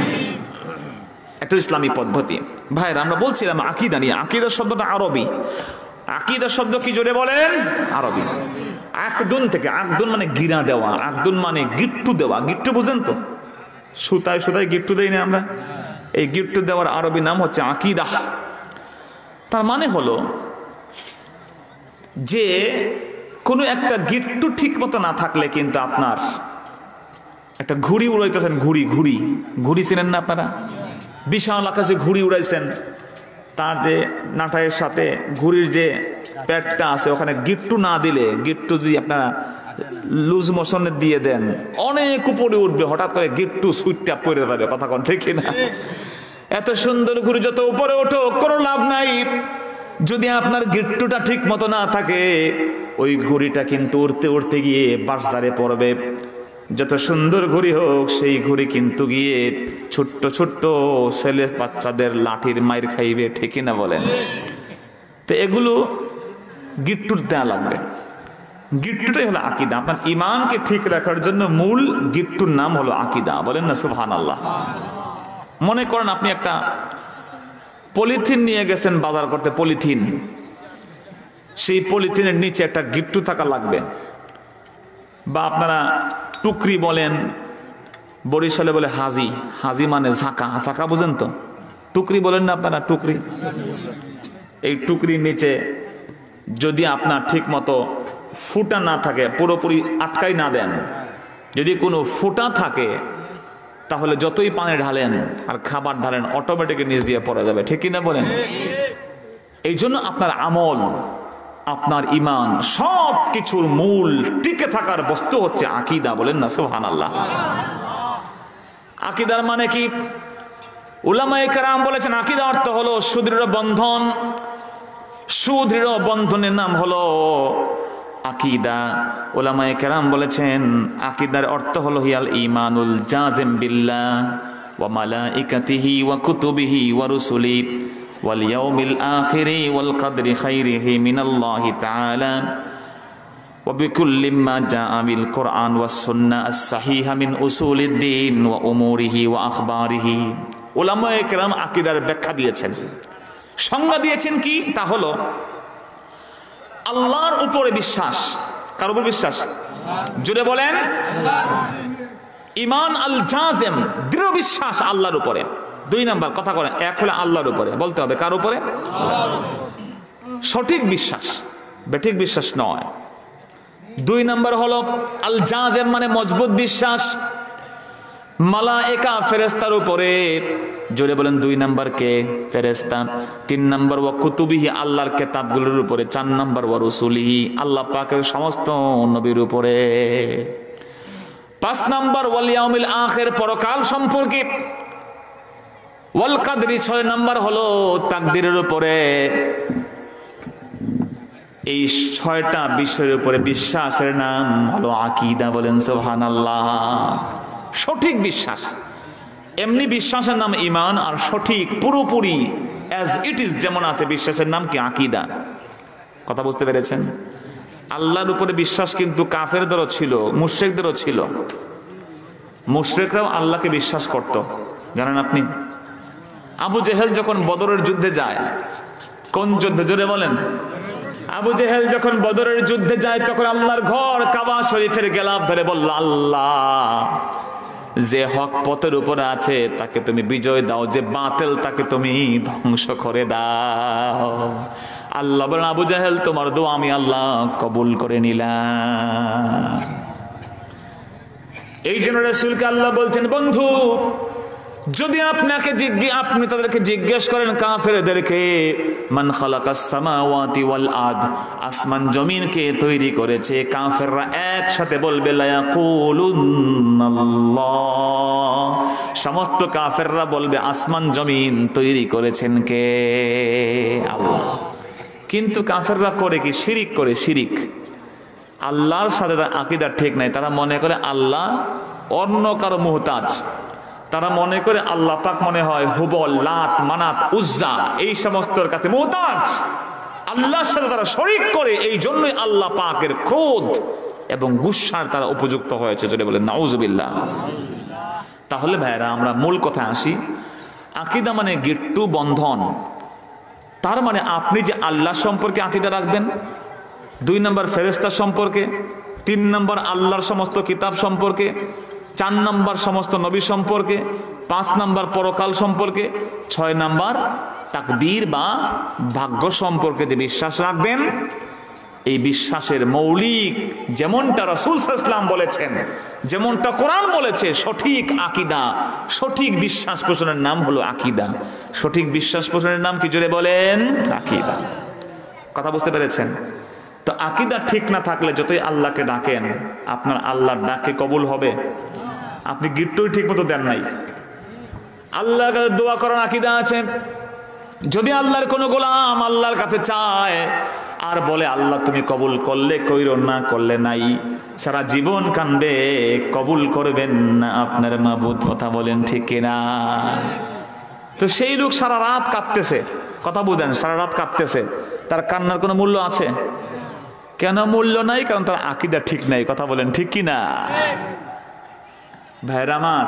একটা ইসলামী পদ্ধতি। ভাইরা, আমরা বলছিলাম আকীদা নিয়ে। আকীদা শব্দটা আরবি। আকীদা শব্দ কি? জোরে বলেন আরবি। আকদুন থেকে, আকদুন মানে গিরা দেওয়া, আকদুন মানে গিট্টু দেওয়া। গিট্টু বুঝেন তো? সুতায় সুতায় গিট্টু দেই না আমরা? এই গিট্টু দেওয়ার আরবি নাম হচ্ছে আকীদা। তার মানে হলো যে কোনো একটা গিট্টু ঠিক মতো না থাকলে কিন্তু আপনার একটা ঘুড়ি উড়াইতেছেন, ঘুড়ি ঘুড়ি ঘুড়ি চিনেন না আপনারা? বিশাল আকাশে ঘুড়ি উড়াইছেন, তার যে নাটাইয়ের সাথে ঘুড়ির যে প্যাডটা আছে ওখানে গিট্টু না দিলে, গিট্টু যদি আপনারা লুজ মোশনে দিয়ে দেন, অনেক উপরে উঠবে, হঠাৎ করে গিট্টু সুইটটা পড়ে যাবে। কথা কোন ঠিক না? এত সুন্দর ঘুড়ি যত উপরে ওঠো কোনো লাভ নাই, যদি আপনার গিট্টুটা ঠিক মতো না থাকে ওই ঘুড়িটা কিন্তু উড়তে উড়তে গিয়ে বাঁশঝাড়ে পড়বে। যত সুন্দর ঘুড়ি হোক সেই ঘুড়ি কিন্তু গিয়ে ছোট্ট ছোট্ট ছেলে বাচ্চাদের লাঠির মাইর খাইবে। ঠিকই না বলেন? তো এগুলো গিট্টুর দেয়া লাগবে। গিট্টুটাই হলো আকীদা। আপনার ইমানকে ঠিক রাখার জন্য মূল গিট্টুর নাম হলো আকীদা। বলেন না সুবহানাল্লাহ। মনে করেন আপনি একটা পলিথিন নিয়ে গেছেন বাজার করতে, পলিথিন, সেই পলিথিনের নিচে একটা গিট্টু থাকা লাগবে। বা আপনারা টুকরি বলেন, বরিশালে বলে হাজি, হাজি মানে ঝাঁকা, ঝাঁকা বুঝেন তো? টুকরি বলেন না আপনারা? টুকরি। এই টুকরির নিচে যদি আপনার ঠিক মতো ফুটা না থাকে, পুরোপুরি আটকাই না দেন, যদি কোনো ফুটা থাকে তাহলে যতই পানি ঢালেন আর খাবার ঢালেন অটোমেটিক নিচ দিয়ে পড়ে যাবে। ঠিক কিনা বলেন? এই জন্য আপনার আমল, আপনার ইমান, সব কিছুর মূল টিকে থাকার বস্তু হচ্ছে আকীদা। বলেন না সুবহানাল্লাহ। আকীদার মানে কি? উলামায়ে কেরাম বলেছেন আকীদা অর্থ হলো সুদৃঢ় বন্ধন। সুদৃঢ় বন্ধনের নাম হলো আকীদা। উলামায়ে কেরাম বলেছেন আকীদার অর্থ হলো হিয়াল ঈমানুল জাযিম বিল্লাহ ওয়া মালাইকাতিহি ওয়া কুতুবিহি ওয়া রুসুলিহি ওয়াল ইয়াউমিল আখিরি ওয়াল কদরি খাইরিহি মিনাল্লাহি তাআলা ওয়া বিকুল্লি মা জাআ বিল কুরআন ওয়াস সুন্নাহ আস-সাহিহা মিন উসুলিদ্দিন ওয়া উমুরিহি ওয়া আখবারিহি। উলামায়ে কেরাম আকীদার ব্যাখ্যা দিয়েছেন, সংজ্ঞা দিয়েছেন কি? তা হলো আল্লাহর উপরে বিশ্বাস। কার উপর বিশ্বাস? জুড়ে বলেন। ঈমান আল জাযিম, দৃঢ় বিশ্বাস আল্লাহর উপরে। দুই নাম্বার কথা করেন, এক হলো আল্লাহর উপরে, বলতে হবে কার উপরে? সঠিক বিশ্বাস, বেঠিক বিশ্বাস নয়। দুই নাম্বার হলো আল জাযিম মানে মজবুত বিশ্বাস মালায়েকা ফেরেশতার উপরে। জোরে বলেন দুই নাম্বার কে? ফেরেশতা। তিন নাম্বার ওয়া কুতুবিহি, আল্লাহর কিতাবগুলোর উপরে। চার নাম্বার ওয়া রুসুলিহি, আল্লাহ পাকের সমস্ত নবীর উপরে। পাঁচ নাম্বার ওয়াল ইয়াউমিল আখির, পরকাল সম্পর্কে। ওয়াল কদরি, ছয় নাম্বার হলো তাকদীরের উপরে। এই ছয়টা বিষয়ের উপরে বিশ্বাসের নাম হলো আকীদা। বলেন সুবহানাল্লাহ। সঠিক বিশ্বাস, এমনি বিশ্বাসের নাম ঈমান, আর সঠিক পুরোপুরি অ্যাজ ইট ইজ যেমন আছে বিশ্বাসের নাম কি? আকীদা। কথা বুঝতে পেরেছেন? আল্লাহর উপরে বিশ্বাস কিন্তু কাফেরদেরও ছিল, মুশরিকদেরও ছিল। মুশরিকরাও আল্লাহকে বিশ্বাস করত, জানেন আপনি? আবু জেহেল যখন বদরের যুদ্ধে যায়, কোন যুদ্ধে? জোরে বলেন। আবু জেহেল যখন বদরের যুদ্ধে যায় তখন আল্লাহর ঘর কাবা শরীফের গেলাফ ধরে বলল, আল্লাহ যে হক পথের উপরে আছে তাকে তুমি বিজয় দাও, যে বাতিল তাকে তুমি ধ্বংস করে দাও। আল্লাহ বলেন, আবু জেহেল তোমার দোয়া আমি আল্লাহ কবুল করে নিলাম। এই জন্য রাসূলকে আল্লাহ বলছেন, বন্ধু যদি আপনাকে জিজ্ঞেস আপনি তাদেরকে জিজ্ঞেস করেন কাফেরদেরকে, মান খালাকাস সামাওয়াতি ওয়াল আরদ, আসমান জমিন কে তৈরি করেছে, কাফেররা একসাথে বলবে লা ইয়াকুলুনাল্লাহ, সমস্ত কাফেররা বলবে আসমান জমিন তৈরি করেছেন কে? আল্লাহ। কিন্তু কাফেররা করে কি? শিরিক করে। শিরিক, আল্লাহর সাথে তার আকীদা ঠিক নাই। তারা মনে করে আল্লাহ অন্য কারো মুহতাজ। তারা মনে করে আল্লাহ পাক মনে হয় হুবল, লাত, মানাত, উজ্জা এই সমস্তর কাছে মুহতাজ। আল্লাহর সাথে তারা শরীক করে, এই জন্যই আল্লাহ পাকের ক্রোধ এবং গুসার তারা উপযুক্ত হয়েছে। যদি বলেন নাউজুবিল্লাহ। তাহলে ভাইরা আমরা মূল কথা আসি। আকীদা মানে গিট্টু বন্ধন। তার মানে আপনি যে আল্লাহ সম্পর্কে আকীদা রাখবেন, দুই নম্বর ফেরেশতা সম্পর্কে, তিন নম্বর আল্লাহর সমস্ত কিতাব সম্পর্কে, চার নাম্বার সমস্ত নবী সম্পর্কে, পাঁচ নাম্বার পরকাল সম্পর্কে, ছয় নাম্বার তাকদীর বা ভাগ্য সম্পর্কে যে বিশ্বাস রাখবেন, এই বিশ্বাসের মৌলিক যেমনটা রাসূল সাল্লাল্লাহু আলাইহি ওয়াসাল্লাম বলেছেন, যেমনটা কোরআন বলেছে, সঠিক আকীদা, সঠিক বিশ্বাস পোষণের নাম হলো আকীদা। সঠিক বিশ্বাস পোষণের নাম কি? জোরে বলেন, আকীদা। কথা বুঝতে পেরেছেন? তো আকীদা ঠিক না থাকলে যতই আল্লাহকে ডাকেন, আপনার আল্লাহর ডাকে কবুল হবে? আপনি গিট্টুই ঠিক মতো দেন নাই। আল্লাহর কাছে দোয়া করার আকীদা আছে। যদি আল্লাহর কোনো গোলাম আল্লাহর কাছে চায় আর বলে আল্লাহ তুমি কবুল করলে কইরো, না করলে নাই, সারা জীবন কানবে, কবুল করবেন না আপনার মাবুদ। কথা বলেন ঠিক কিনা? তো সেই লোক সারা রাত কাঁদতেছে, কথা বুঝেন, সারা রাত কাঁদতেছে, তার কান্নার কোনো মূল্য আছে? কেন মূল্য নাই? কারণ তার আকীদা ঠিক নাই। কথা বলেন ঠিক কিনা? ভাইরা আমার,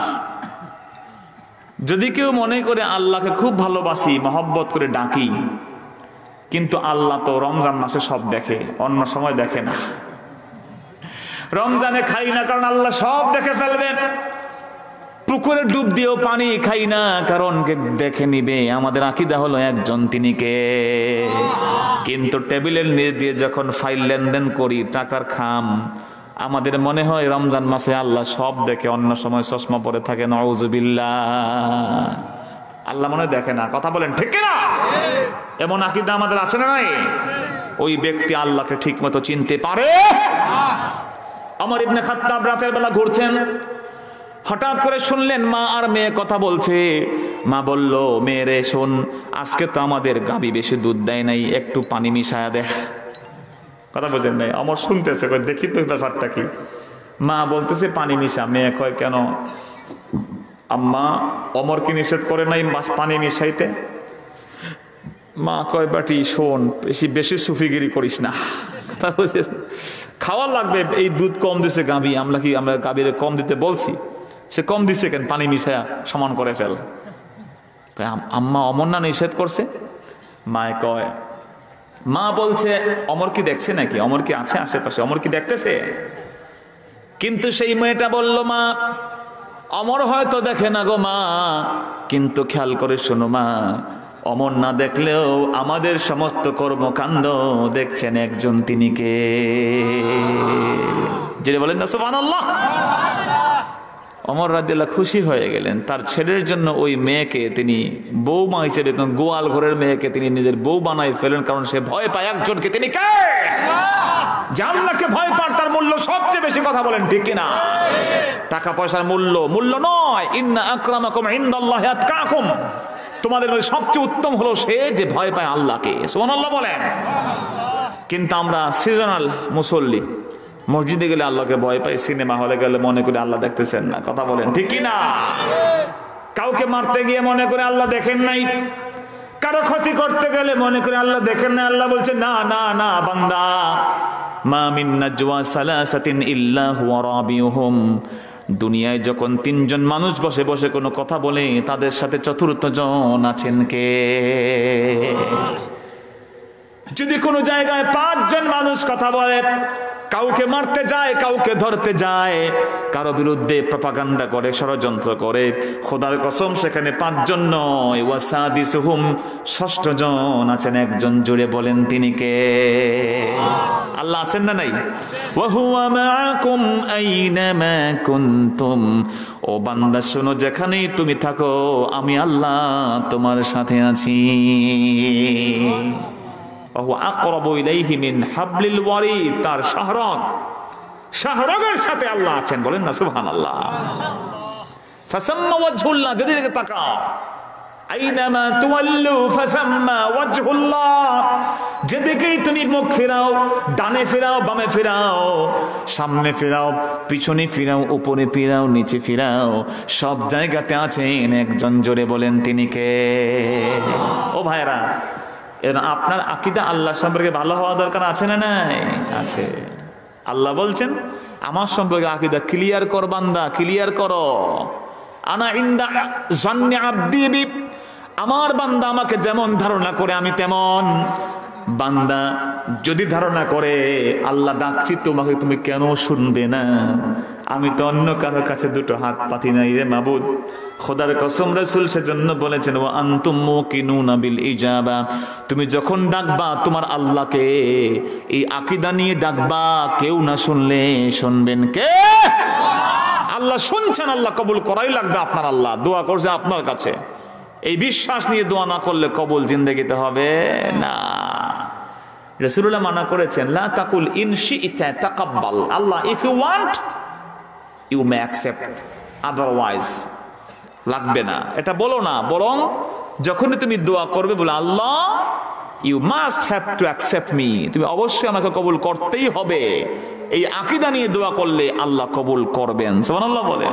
যদি কেউ মনে করে আল্লাহকে খুব ভালোবাসি, মহব্বত করে ডাকি, কিন্তু আল্লাহ তো রমজান মাসে সব দেখে, অন্য সময় দেখে না। রমজানে খাই না কারণ আল্লাহ সব দেখে ফেলবেন। পুকুরে ডুব দিয়েও পানি খাই না কারণ দেখে নিবে। আমাদের আকীদা হলো একজন, তিনি কে? কিন্তু টেবিলের নিচ দিয়ে যখন ফাইল লেনদেন করি, টাকার খাম, আমাদের মনে হয় রমজান মাসে আল্লাহ সব দেখে, অন্য সময় চশমা পরে থাকে। নাউজুবিল্লাহ। আল্লাহ মনে দেখে না। কথা বলেন ঠিক কিনা? এমন আকীদা আমাদের আছে না নাই? ওই ব্যক্তি আল্লাহকে ঠিক মতো চিনতে পারে। ওমর ইবনে খাত্তাব রাতের বেলা ঘুরছেন, হঠাৎ করে শুনলেন মা আর মেয়ে কথা বলছে। মা বলল, মেয়েরে শোন, আজকে তো আমাদের গাবি বেশি দুধ দেয় নাই, একটু পানি মিশায়া দে। কথা বোঝেন নাই? অমর শুনতেছে, দেখি তো ব্যাপারটা কি। মা বলতেছে পানি মিশা। মেয়ে কয় কেন আম্মা, অমর কি নিষেধ করে নাই পানি মিশাইতে? মা কয় বাটি শোন, বেশি বেশি সুফিগিরি করিস না, খাওয়া লাগবে, এই দুধ কম দিছে গাবি, আমরা কি আমরা গাবিরে কম দিতে বলছি? সে কম দিছে কেন, পানি মিশায়া সমান করে ফেল। আম্মা অমর না নিষেধ করছে? মায় কয়, মা বলছে অমর কি দেখছে নাকি, অমর কি আছে আশেপাশে, অমর কি দেখতেছে? কিন্তু সেই মেয়েটা বলল, মা অমর হয়তো দেখে না গো মা, কিন্তু খেয়াল করে শোনো মা, অমর না দেখলেও আমাদের সমস্ত কর্মকাণ্ড দেখছেন একজন, তিনি কে? যিনি বলেন না সুবহানাল্লাহ। ওমর রাদিয়াল্লাহু খুশি হয়ে গেলেন, তার ছেলের জন্য ওই মেয়েকে তিনি বৌমা হিসেবে, গোয়াল ঘরের মেয়েকে তিনি নিজের বউ বানাই ফেলেন, কারণ সে ভয় পায় একজনকে, তিনি কে? জান্নাতকে ভয় পান, তার মূল্য সবচেয়ে বেশি। কথা বলেন ঠিক কিনা? টাকা পয়সার মূল্য মূল্য নয়। ইন্না আকরামাকুম ইনদাল্লাহি আতকাকুম, তোমাদের মধ্যে সবচেয়ে উত্তম হলো সে যে ভয় পায় আল্লাহকে। সুবহানাল্লাহ বলেন। কিন্তু আমরা সিজনাল মুসল্লি, মসজিদে গেলে আল্লাহকে ভয় পাই, সিনেমা হলে গেলে মনে করি আল্লাহ দেখতেছেন না। কথা বলেন ঠিক কি না? কাউকে মারতে গিয়ে মনে করে আল্লাহ দেখেন নাই, কারো ক্ষতি করতে গেলে মনে করে আল্লাহ দেখেন না। আল্লাহ বলছে না না না বান্দা, মা মিন নাজওয়া সালাসাতিন ইল্লা হুয়া রাবিউহুম, দুনিয়ায় যখন তিনজন মানুষ বসে বসে কোনো কথা বলে, তাদের সাথে চতুর্থ জন আছেন কে? যদি কোনো জায়গায় পাঁচজন মানুষ কথা বলে, কাউকে মারতে যায়, কাউকে ধরতে যায়, কারো বিরুদ্ধে প্রপাগান্ডা করে, ষড়যন্ত্র করে, খোদার কসম সেখানে পাঁচজন নয়, ওয়াসাদিসুহুম, ষষ্ঠ জন আছেন একজন। জুড়ে বলেন তিনি কে? আল্লাহ আছেন না নাই? ওয়া হুয়া মাআকুম আইনামা কুনতুম, ও বান্দা শোনো, যেখানেই তুমি থাকো আমি আল্লাহ তোমার সাথে আছি। তার শাহরগ, শাহরগের সাথে আল্লাহ আছেন। বলেন না সুবহানাল্লাহ। ফাসাম্মা ওয়াজহুল্লাহ, যদি দিকে তাকাও, আইনামা তুওয়াল্লু ফাসাম্মা ওয়াজহুল্লাহ, যেদিকেই তুমি মুখ ফেরাও, ডানে ফেরাও, বামে ফেরাও, সামনে ফেরাও, পিছনে ফেরাও, উপরে ফেরাও, নিচে ফেরাও, সব জায়গাতে আছেন একজন। জোরে বলেন তিনি কে? ও ভাইরা, এর আপনার আকীদা আল্লাহ সম্পর্কে ভালো হওয়া দরকার আছে না নাই? আছে। আল্লাহ বলছেন আমার সম্পর্কে আকীদা ক্লিয়ার কর বান্দা, ক্লিয়ার করো। আনা ইনদা জান্নি আবদি বি, আমার বান্দা আমাকে যেমন ধারণা করে আমি তেমন। বান্দা যদি ধারণা করে আল্লাহ ডাকছি তোমাকে, তুমি কেন শুনবে না? আমি তো অন্য কারোর কাছে দুটো হাত পাতি নাই রে মাবুদ। খোদার কসম, রাসূল সেজন্য বলেছেন ওয়া আনতুম মুকিনুনা বিল ইজাবা, তুমি যখন ডাকবা তোমার আল্লাহকে এই আকীদা নিয়ে ডাকবা, কেউ না শুনলে শুনবেন কে? আল্লাহ শুনছেন, আল্লাহ কবুল করাই লাগবে। আপনার আল্লাহ দোয়া করছে আপনার কাছে, এই বিশ্বাস নিয়ে দোয়া না করলে কবুল জিন্দেগিতে হবে না। রাসূলুল্লাহ মানা করেছেন, লা তাকুল ইন শি'তা তাকাব্বাল, Allah if you want you may accept, otherwise লাগবে না, এটা বলো না। বরং যখনই তুমি দোয়া করবে বলে Allah you must have to accept me, তুমি অবশ্যই আমাকে কবুল করতেই হবে। এই আকীদা নিয়ে দোয়া করলে আল্লাহ কবুল করবেন। সুবহানাল্লাহ বলেন।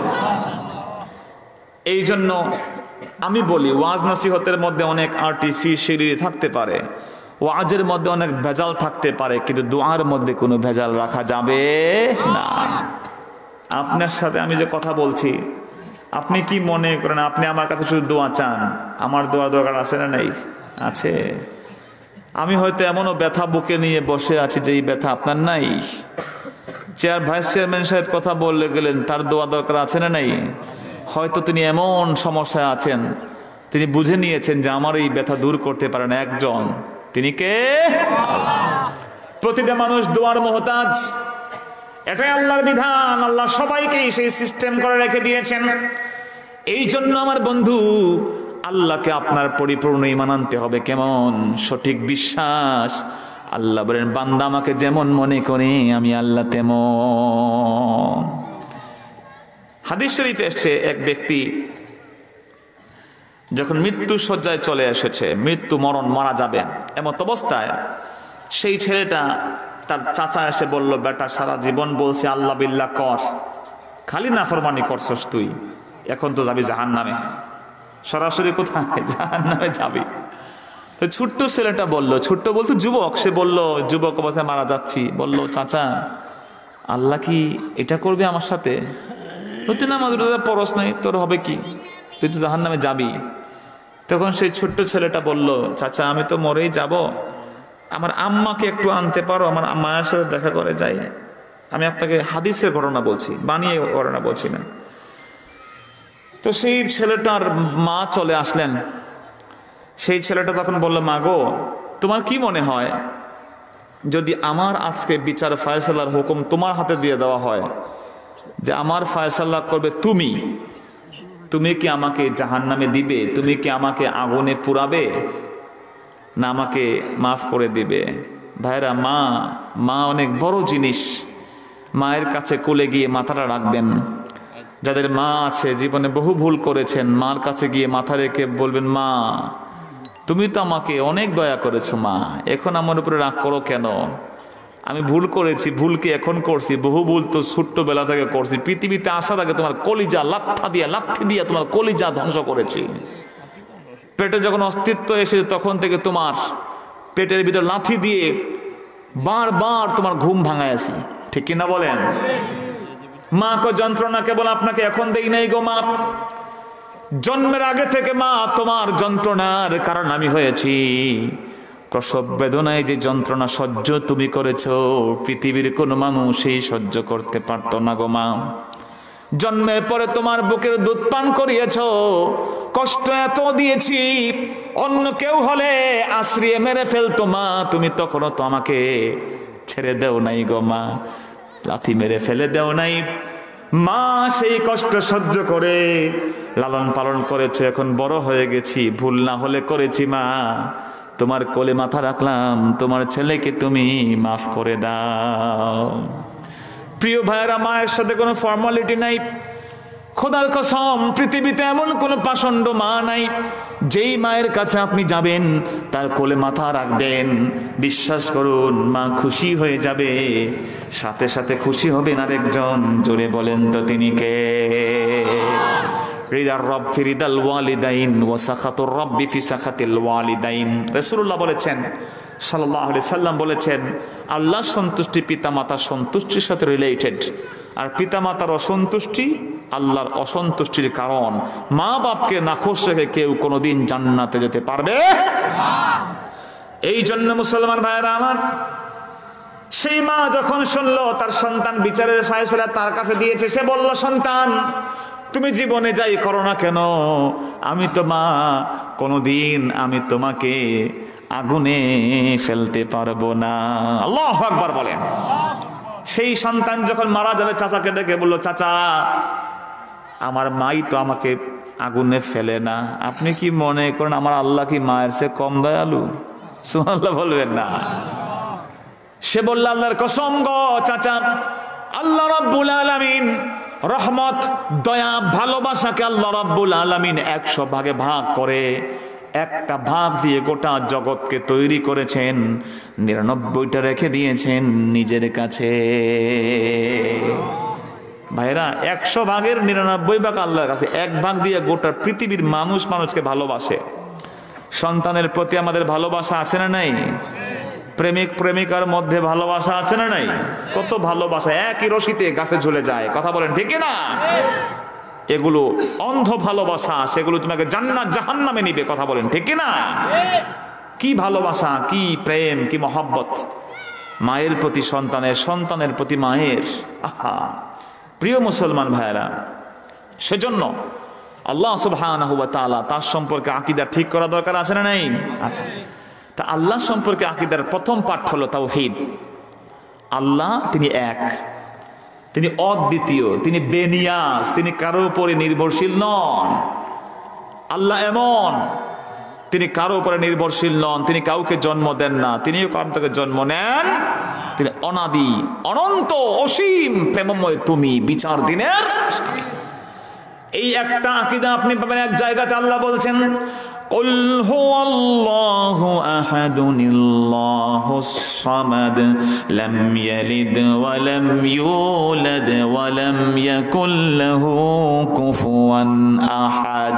এই জন্য আমি বলি, ওয়াজ নসিহতের মধ্যে অনেক আর্টিফিশিয়ালি থাকতে পারে, ওয়াজের মধ্যে অনেক ভেজাল থাকতে পারে, কিন্তু দোয়ার মধ্যে কোনো ভেজাল রাখা যাবে না। আপনার সাথে আমি যে কথা বলছি, আপনি কি মনে করেন আপনি আমার কাছে শুধু দোয়া চান? আমার দোয়া দরকার আছে না নাই? আছে। আমি হয়তো এমনও ব্যথা বুকে নিয়ে বসে আছি যে এই ব্যথা আপনার নাই। চেয়ার ভাইস চেয়ারম্যান সাহেব কথা বললে গেলেন, তার দোয়া দরকার আছে না নাই? হয়তো তিনি এমন সমস্যায় আছেন, তিনি বুঝে নিয়েছেন যে আমার এই ব্যথা দূর করতে পারেন একজন, তিনি কে? প্রতিটা মানুষ দোয়ার মুহতাজ, এটাই আল্লাহর বিধান। আল্লাহ সবাইকে সেই সিস্টেম করে রেখে দিয়েছেন। এই জন্য আমার বন্ধু, আল্লাহকে আপনার পরিপূর্ণ ঈমান আনতে হবে। কেমন? সঠিক বিশ্বাস। আল্লাহ বলেন, বান্দা আমাকে যেমন মনে করে আমি আল্লাহ তেমন। হাদিস শরীফে এসেছে, এক ব্যক্তি যখন মৃত্যু শয্যায় চলে এসেছে, মৃত্যু মরণ মারা যাবে, এমন অবস্থায় সেই ছেলেটা তার চাচা এসে বলল, বেটা সারা জীবন বলছি আল্লাহ বিল্লাহ কর, খালি নাফরমানি করছস তুই, এখন তো যাবি জাহান্নামে। সরাসরি কোথায়? জাহান্নামে যাবি। তো ছোট্ট ছেলেটা বলল, ছোট্ট বলতো যুবক, সে বলল যুবক অবস্থায় মারা যাচ্ছি, বলল চাচা আল্লাহ কি এটা করবে আমার সাথে? তুই না আমাদের পরশ নাই, তোর হবে কি, তুই তো জাহান্নামে যাবি। তখন সেই ছোট্ট ছেলেটা বলল, চাচা আমি তো মরেই যাব, আমার আম্মাকে একটু আনতে পারো, আমার মায়ের সাথে দেখা করে যাই। আমি আপনাকে হাদিসের ঘটনা বলছি, বানিয়ে ঘটনা বলছি না। তো সেই ছেলেটার মা চলে আসলেন। সেই ছেলেটা তখন বলল, মা গো, তোমার কি মনে হয় যদি আমার আজকে বিচার ফয়সালার হুকুম তোমার হাতে দিয়ে দেওয়া হয়, যে আমার ফয়সালা করবে তুমি, তুমি কি আমাকে জাহান্নামে দিবে? তুমি কি আমাকে আগুনে পুরাবে, না আমাকে মাফ করে দিবে? ভাইরা, মা মা অনেক বড় জিনিস। মায়ের কাছে কোলে গিয়ে মাথাটা রাখবেন। যাদের মা আছে, জীবনে বহু ভুল করেছেন, মার কাছে গিয়ে মাথা রেখে বলবেন, মা তুমি তো আমাকে অনেক দয়া করেছো, মা এখন আমার উপরে রাগ করো কেন? আমি ভুল করেছি, ভুল কি এখন করছি? বহু ভুল তো ছোট্টবেলা থেকে করছি। পৃথিবীতে আসার আগে তোমার কলিজা লাথা দিয়া লাথি দিয়া তোমার কলিজা ধ্বংস করেছি। পেটে যখন অস্তিত্ব এসেছে তখন থেকে তোমার পেটের ভিতর লাথি দিয়ে বারবার তোমার ঘুম ভাঙাইছি, ঠিক কিনা বলেন? মা কো যন্ত্রণা কেবল আপনাকে এখন দেই নাই গো মা, জন্মের আগে থেকে মা তোমার যন্ত্রণার কারণ আমি হয়েছি। প্রসব বেদনায় যে যন্ত্রণা সহ্য তুমি করেছো, পৃথিবীর কোনো মানুষ এই সহ্য করতে পারতো না গো মা। জন্মের পরে তোমার বুকের দুধ পান করিয়েছো, কষ্ট এত দিয়েছি, অন্য কেউ হলে আশ্রিয়ে মেরে ফেলতো মা, তুমি তখনও তো আমাকে ছেড়ে দেও নাই গো মা, লাথি মেরে ফেলে দেও নাই মা। সেই কষ্ট সহ্য করে লালন পালন করেছো, এখন বড় হয়ে গেছি, ভুল না হলে করেছি মা, তোমার কোলে মাথা রাখলাম, তোমার ছেলেকে তুমি মাফ করে দাও। প্রিয় ভাইয়েরা, মায়ের সাথে কোনো ফর্মালিটি নাই। খোদার কসম, পৃথিবীতে এমন কোনো পাষণ্ড মা নাই যেই মায়ের কাছে আপনি যাবেন তার কোলে মাথা রাখবেন, বিশ্বাস করুন মা খুশি হয়ে যাবে। সাথে সাথে খুশি হবেন আরেকজন, জোরে বলেন তো তিনি কে? রিদার রব ফি রিদাল ওয়ালিদাইন ওয়া সাখাতুর রব্বি ফি সাখাতিল ওয়ালিদাইন। রাসূলুল্লাহ বলেছেন, সাল্লাল্লাহু আলাইহি সাল্লাম বলেছেন, আল্লাহর সন্তুষ্টি পিতামাতার সন্তুষ্টির সাথে রিলেটেড, আর পিতামাতার অসন্তুষ্টি আল্লাহর অসন্তুষ্টির কারণ। মা বাপকে নাখোশ রেখে কেউ কোনোদিন জান্নাতে যেতে পারবে না। এই জন্য মুসলমান ভাইয়েরা আমার, সেই মা যখন শুনলো তার সন্তান বিচারের ফয়সালা তার কাছে দিয়েছে, সে বলল, সন্তান তুমি জীবনে যাই করো না কেন, আমি তো মা কোনোদিন আমি তোমাকে আগুনে ফেলতে পারবো না। আল্লাহু আকবার বলেন। সেই সন্তান যখন মারা যাবে চাচাকে ডেকে বলল, চাচা আমার মাই তো আমাকে আগুনে ফেলে না, আপনি কি মনে করেন আমার আল্লাহ কি মায়ের চেয়ে কম দয়ালু? সুবহানাল্লাহ বলবেন না। সে বলল, আল্লাহর কসম গো চাচা, আল্লাহ রাব্বুল আলামিন রহমত, দয়া, ভালোবাসাকে আল্লাহ রাব্বুল আলামিন একশো ভাগে ভাগ করে একটা ভাগ দিয়ে গোটা জগৎকে তৈরি করেছেন, নিরানব্বইটা রেখে দিয়েছেন নিজের কাছে। ভাইরা, একশো ভাগের নিরানব্বই ভাগ আল্লাহর কাছে, এক ভাগ দিয়ে গোটা পৃথিবীর মানুষ মানুষকে ভালোবাসে। সন্তানের প্রতি আমাদের ভালোবাসা আছে না নাই? প্রেমিক প্রেমিকার মধ্যে ভালোবাসা আছে না নাই? কত ভালোবাসা, একই রশিতে গাছে ঝুলে যায়, কথা বলেন ঠিক না? এগুলো অন্ধ ভালোবাসা, সেগুলো তোমাকে জান্নাত জাহান্নামে নিবে, কথা বলেন ঠিক না? কি ভালোবাসা, কি প্রেম, কি মহব্বত মায়ের প্রতি সন্তানের, সন্তানের প্রতি মায়ের। আহা প্রিয় মুসলমান ভাইয়েরা, সেজন্য আল্লাহ সুবহানাহু ওয়া তাআলা তার সম্পর্কে আকীদা ঠিক করা দরকার আছে না নাই? আচ্ছা, তা আল্লাহ সম্পর্কে আকীদার প্রথম পাঠ হলো তাওহীদ। আল্লাহ তিনি এক, তিনি অদ্বিতীয়, তিনি বেনিয়াজ, তিনি কারো উপরে নির্ভরশীল নন। আল্লাহ এমন, তিনি কারো উপরে নির্ভরশীল নন, তিনি কাউকে জন্ম দেন না, তিনিও কারো থেকে জন্ম নেন, তিনি অনাদি অনন্ত অসীম প্রেমময়, তুমি বিচার দিনের। এই একটা আকীদা আপনি পাবেন এক জায়গাতে। আল্লাহ বলছেন কুল হুয়াল্লাহু আহাদুনিল্লাহুস সামাদ লাম ইয়ালিদ ওয়া লাম ইউলাদ ওয়া লাম ইয়াকুল লাহু কুফুয়ান আহাদ।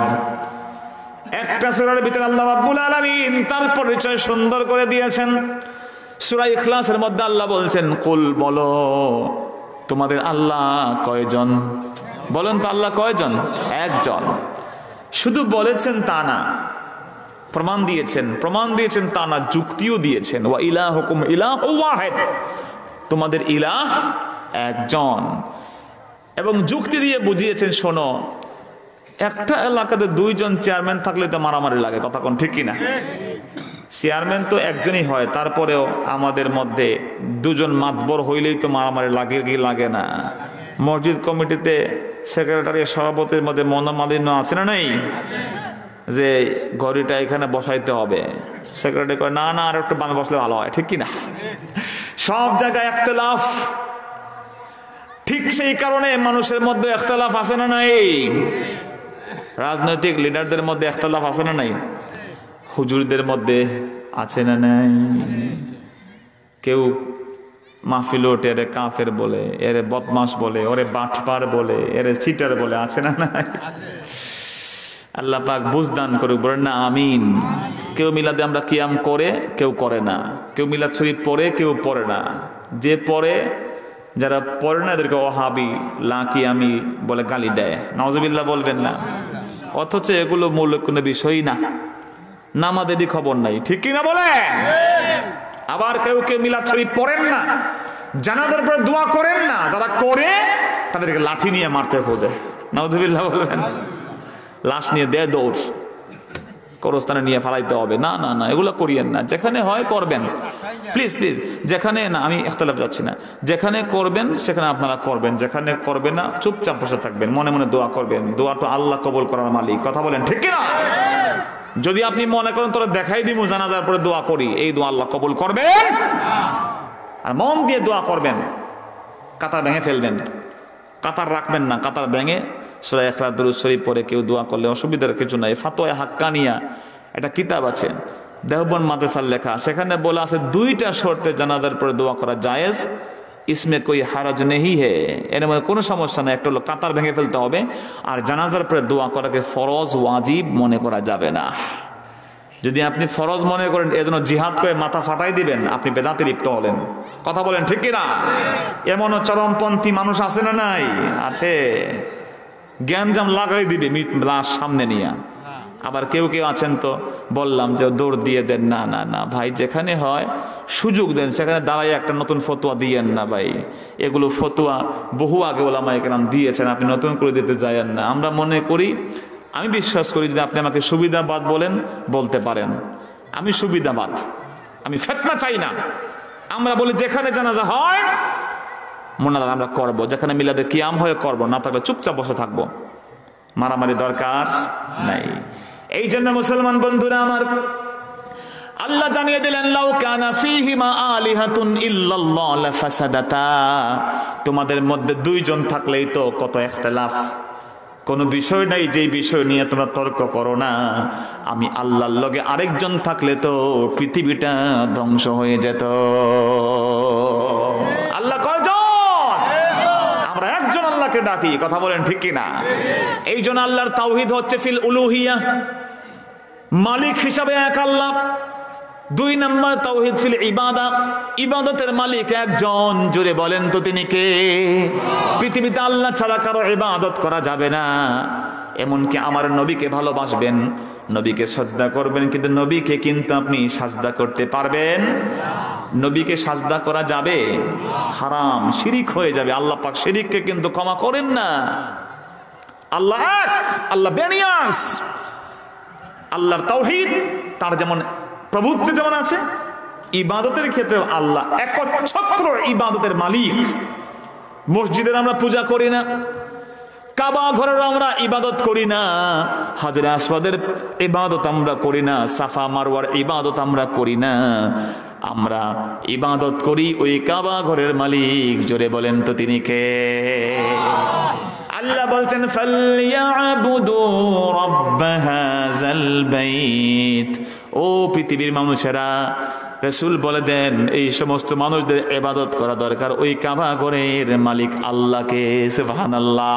একটা সূরার ভিতরে আল্লাহ রাব্বুল আলামিন তার পরিচয় সুন্দর করে দিয়েছেন। সূরা ইখলাসের মধ্যে আল্লাহ বলছেন কুল, বলো তোমাদের আল্লাহ কয়জন? বলেন তো আল্লাহ কয়জন? একজন। শুধু বলেছেন তা না, প্রমাণ দিয়েছেন। প্রমাণ দিয়েছেন তা না, যুক্তিও দিয়েছেন। ওয়া ইলাহুকুম ইলাহু ওয়াহিদ, তোমাদের ইলাহ একজন। এবং যুক্তি দিয়ে বুঝিয়েছেন, শোনো, একটা এলাকাতে দুইজন চেয়ারম্যান থাকলে তো মারামারি লাগে, কথা কোন ঠিক কিনা? চেয়ারম্যান তো একজনই হয়, তারপরেও আমাদের মধ্যে দুজন মাতবর হইলেই তো মারামারি লাগে কি লাগে না? মসজিদ কমিটিতে সেক্রেটারি সভাপতির মধ্যে মনোমালিন্য আছে না নাই, যে ঘড়িটা এখানে বসাইতে হবে, সেক্রেটারি কয় না না আর একটু বামে বসলে ভালো হয়, ঠিক কিনা? সব জায়গায় ইখতিলাফ। ঠিক সেই কারণে মানুষের মধ্যে ইখতিলাফ আছে না নাই? রাজনৈতিক লিডারদের মধ্যে ইখতিলাফ আছে না নাই? হুজুরদের মধ্যে আছে না নাই? কেউ মাহফিলে ওঠে এরে কাফের বলে, এরে বদমাস বলে, ওরে বাটপার বলে, এরে চিটার বলে, আছে না নাই? আল্লাহ পাক বুঝদান করুক, বলেন না আমিন। কেউ মিলাদে আমরা কিয়াম করে, কেউ করে না। কেউ মিলাদ শরীফ পড়ে, কেউ পড়ে না। যে পড়ে, যারা পড়ে না এদেরকে ওহাবি লা কিয়ামি বলে গালি দেয়, নাউজুবিল্লাহ বলবেন না। অথচ এগুলো মূল কোনো বিষয়ই না, নামাজেরই খবর নাই, ঠিক কিনা বলে? আবার কেউ কেউ মিলাদ শরীফ পড়েন না, জানাজার পরে দোয়া করেন না, যারা করে তাদেরকে লাঠি নিয়ে মারতে খোঁজে, নাউজুবিল্লাহ বলবেন। লাশ নিয়ে দেয় দৌড়, কবরস্থানে নিয়ে ফালাইতে হবে। না না না, এগুলো করিয়েন না। যেখানে হয় করবেন, প্লিজ প্লিজ। যেখানে না, আমি ইখতিলাফ যাচ্ছি না, যেখানে করবেন সেখানে আপনারা করবেন, যেখানে করবেন না চুপচাপ বসে থাকবেন, মনে মনে দোয়া করবেন। দোয়া তো আল্লাহ কবুল করার মালিক, কথা বলেন ঠিক কিনা? যদি আপনি মনে করেন তোরা দেখাই দিব জানাজার পরে দোয়া করি, এই দোয়া আল্লাহ কবুল করবেন। আর মন দিয়ে দোয়া করবেন, কাতার ভেঙে ফেলবেন, কাতার রাখবেন না, কাতার ভেঙে সূরা ইখলাস দুরূদ শরীফ পড়ে কেউ দোয়া করলে অসুবিধার কিছু নাই। ফাতোয়া হাক্কানিয়া একটা কিতাব আছে, দেওবন্দ মাদ্রাসার লেখা, সেখানে বলা আছে দুইটা শর্তে জানাজার পরে দোয়া করা জায়েজ, ইসমে কোই হারাজ নেহি হে, এর মধ্যে কোনো সমস্যা নেই। একটা হলো কাতার ভেঙে ফেলতে হবে, আর জানাজার পরে দোয়া করাকে ফরজ ওয়াজিব মনে করা যাবে না। যদি আপনি ফরজ মনে করেন এজন্য জিহাদ করে মাথা ফাটাই দিবেন, আপনি বেদাতে লিপ্ত হলেন, কথা বলেন ঠিক কিনা? এমনও চরমপন্থী মানুষ আছে না নাই? আছে, জ্ঞানজাম লাগাই দিবে লাশ সামনে নিয়ে। আবার কেউ কেউ আছেন তো বললাম যে দৌড় দিয়ে দেন, না না না ভাই, যেখানে হয় সুযোগ দেন, সেখানে দাঁড়াই একটা নতুন ফতোয়া দিয়েন না ভাই। এগুলো ফতোয়া বহু আগে ওলামায়ে কেরাম দিয়েছেন, আপনি নতুন করে দিতে যায়েন না। আমরা মনে করি, আমি বিশ্বাস করি, যদি আপনি আমাকে সুবিধাবাদ বলেন বলতে পারেন, আমি সুবিধাবাদ, আমি ফিতনা চাই না। আমরা বলি যেখানে জানাজা হয় মোনাজাত আমরা করব, যেখানে মিলাদে কিয়াম হয়ে করব, না থাকলে চুপচাপ বসে থাকবো, মারামারি দরকার নাই। এই জন্য মুসলমান বন্ধুরা আমার, আল্লাহ জানিয়ে দিলেন লাউ কানা ফীহিমা আলিহাতুন ইল্লাল্লাহ লাফাসাদাতা, তোমাদের মধ্যে দুইজন থাকলেই তো কত ইখতিলাফ, কোনো বিষয় নাই যেই বিষয় নিয়ে তোমরা তর্ক করো না। আমি আল্লাহর লগে আরেকজন থাকলে তো পৃথিবীটা ধ্বংস হয়ে যেত। আল্লাহ কয়জন? আমরা একজন আল্লাহকে ডাকি, কথা বলেন ঠিক কিনা? এই জন্য আল্লাহর তাওহীদ হচ্ছে ফিল উলুহিয়া, মালিক হিসাবে এক আল্লাহ। দুই নম্বর তাওহীদ ফিল ইবাদা, ইবাদতের মালিক একজন। জোরে বলেন তো তিনি কে? পৃথিবীতে আল্লাহ ছাড়া কারো ইবাদত করা যাবে না। এমনকি আমার নবীকে ভালোবাসবেন, নবীকে শ্রদ্ধা করবেন, কিন্তু নবীকে কিন্তু আপনি সাজদা করতে পারবেন? নবীকে সাজদা করা যাবে? হারাম, শিরিক হয়ে যাবে। আল্লাহ পাক শিরিককে কিন্তু ক্ষমা করেন না। আল্লাহ এক, আল্লাহ বেনিয়াস। আল্লাহর তাওহীদ, তার যেমন প্রভুত্ব যেমন আছে, ইবাদতের ক্ষেত্রে আল্লাহ একচ্ছত্র ইবাদতের মালিক। মসজিদের আমরা পূজা করি না, কাবা ঘরের আমরা ইবাদত করি না, হাজরে আসওয়াদের ইবাদত আমরা করি না, সাফা মারওয়ার ইবাদত আমরা করি না, আমরা ইবাদত করি ওই কাবা ঘরের মালিক। জোরে বলেন তো তিনি কে? আল্লাহ বলছেন ফালইয়াবুদু রাব্ব হাযাল বাইত। ও পৃথিবীর মানুষেরা, রাসূল বলে দেন এই সমস্ত মানুষদের ইবাদত করা দরকার ওই কাবা ঘরের মালিক আল্লাহকে। সুবহানাল্লাহ,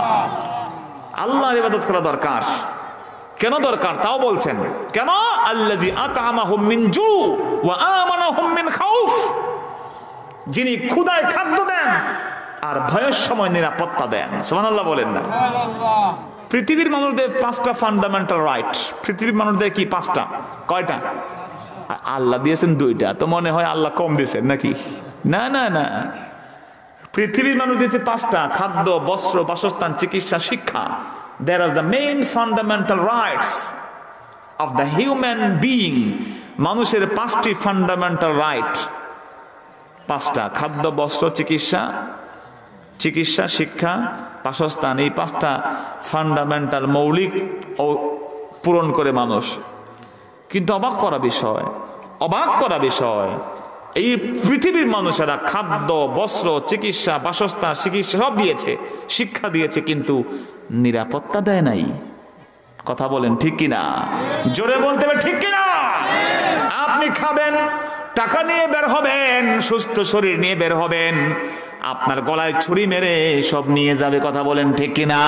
আল্লাহর ইবাদত করা দরকার। কেন দরকার তাও বলছেন, কেন? আল্লাযী আত'আমাহুম মিন জু ওয়া আমানাহুম মিন খাউফ, যিনি ক্ষুধায় খাদ্য দেন আর ভয়ের সময় নিরাপত্তা দেন। সুবহানাল্লাহ বলেন না? পৃথিবীর মানুষদের পাঁচটা ফান্ডামেন্টাল রাইট। পৃথিবীর মানুষদের কি পাঁচটা? কয়টা? আল্লাহ দিয়েছেন দুইটা। তো মনে হয় আল্লাহ কম দিয়েছেন নাকি? না না না, পৃথিবীর মানুষ দিয়েছে পাঁচটা: খাদ্য, বস্ত্র, বাসস্থান, চিকিৎসা, শিক্ষা। There are the main fundamental rights of the human being. মানুষের পাঁচটি ফান্ডামেন্টাল রাইট, পাঁচটা: খাদ্য, বস্ত্র, চিকিৎসা, চিকিৎসা, শিক্ষা, বাসস্থান। এই পাঁচটা ফান্ডামেন্টাল মৌলিক ও পূরণ করে মানুষ। কিন্তু অবাক করা বিষয়, অবাক করা বিষয়, এই পৃথিবীর মানুষেরা খাদ্য, বস্ত্র, চিকিৎসা, বাসস্থান, চিকিৎসা সব দিয়েছে, শিক্ষা দিয়েছে, কিন্তু নিরাপত্তা দেয় নাই। কথা বলেন ঠিক কিনা? জোরে বলতে হবে ঠিক কিনা? আপনি খাবেন, টাকা নিয়ে বের হবেন, সুস্থ শরীর নিয়ে বের হবেন, আপনার গলায় ছুরি মেরে সব নিয়ে যাবে। কথা বলেন ঠিক কিনা?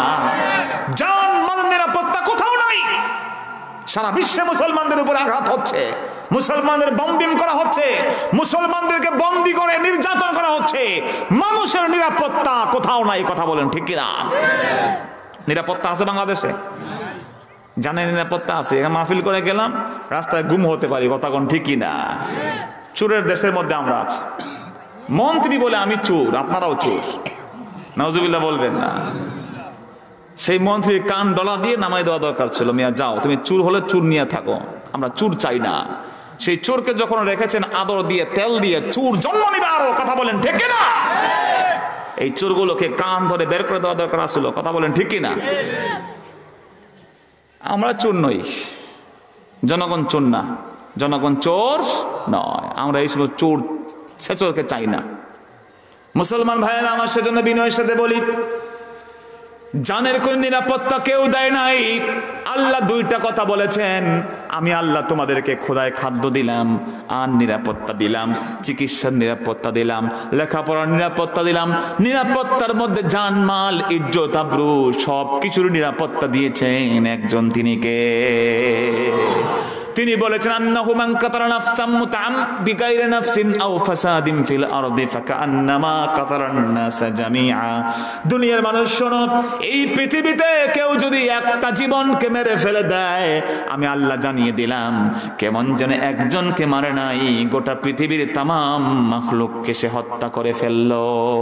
জান মাল নিরাপত্তা কোথাও নাই। সারা বিশ্বে মুসলমানদের উপর আঘাত হচ্ছে, মুসলমানদের বম্বিং করা হচ্ছে, মুসলমানদেরকে বন্দী করে নির্যাতন করা হচ্ছে, মানুষের নিরাপত্তা কোথাও নাই। কথা বলেন ঠিক কিনা? নিরাপত্তা আছে বাংলাদেশে? জানেন নিরাপত্তা আছে? এখানে মাহফিল করে গেলাম, রাস্তায় গুম হতে পারি। কথা কোন ঠিক কিনা? চোরের দেশের মধ্যে আমরা আছি। মন্ত্রী বলে আমি চোর, আপনারাও চোর, নাউজুবিল্লাহ বলবেন না। সেই মন্ত্রীর কান ডলা দিয়ে নামাই দেওয়া দরকার ছিল, মিয়া যাও, তুমি চোর হলে চোর নিয়ে থাকো, আমরা চোর চাই না। সেই চোরকে যখন রেখেছেন আদর দিয়ে, তেল দিয়ে, চোর জন্ম নিবে আরো। কথা বলেন ঠিক কিনা? এই চোরগুলোকে কান ধরে বের করে দেওয়া দরকার ছিল। কথা বলেন ঠিক কিনা? আমরা চোর নই, জনগণ চোর না, জনগণ চোর নয়। আমরা এই সব চোর সে চোরকে চাই না। মুসলমান ভাইয়েরা আমার, সেজন্য বিনয়ের সাথে বলি, জানের কোন নিরাপত্তা কেউ দেয় নাই। আল্লাহ দুইটা কথা বলেছেন, আমি আল্লাহ তোমাদেরকে খোদায় খাদ্য দিলাম আর নিরাপত্তা দিলাম, চিকিৎসার নিরাপত্তা দিলাম, লেখাপড়ার নিরাপত্তা দিলাম। নিরাপত্তার মধ্যে জানমাল, ইজ্জত, আবরু সব কিছুর নিরাপত্তা দিয়েছেন একজন, তিনি কে? তিনি বলেছেন আন্নাহু মান কাতারা নাফসাম মুতাআম বিগাইরি নাফসিন আও ফাসাদিন ফিল আরদি ফাকান্নামা কাতারান নাস জামিআ। দুনিয়ার মানুষ শোনো, এই পৃথিবীতে কেউ যদি একটা জীবনকে মেরে ফেলে দেয়, আমি আল্লাহ জানিয়ে দিলাম কেমন যেন একজনকে মারে নাই, গোটা পৃথিবীর তামাম মাখলুককে সে হত্যা করে ফেলল।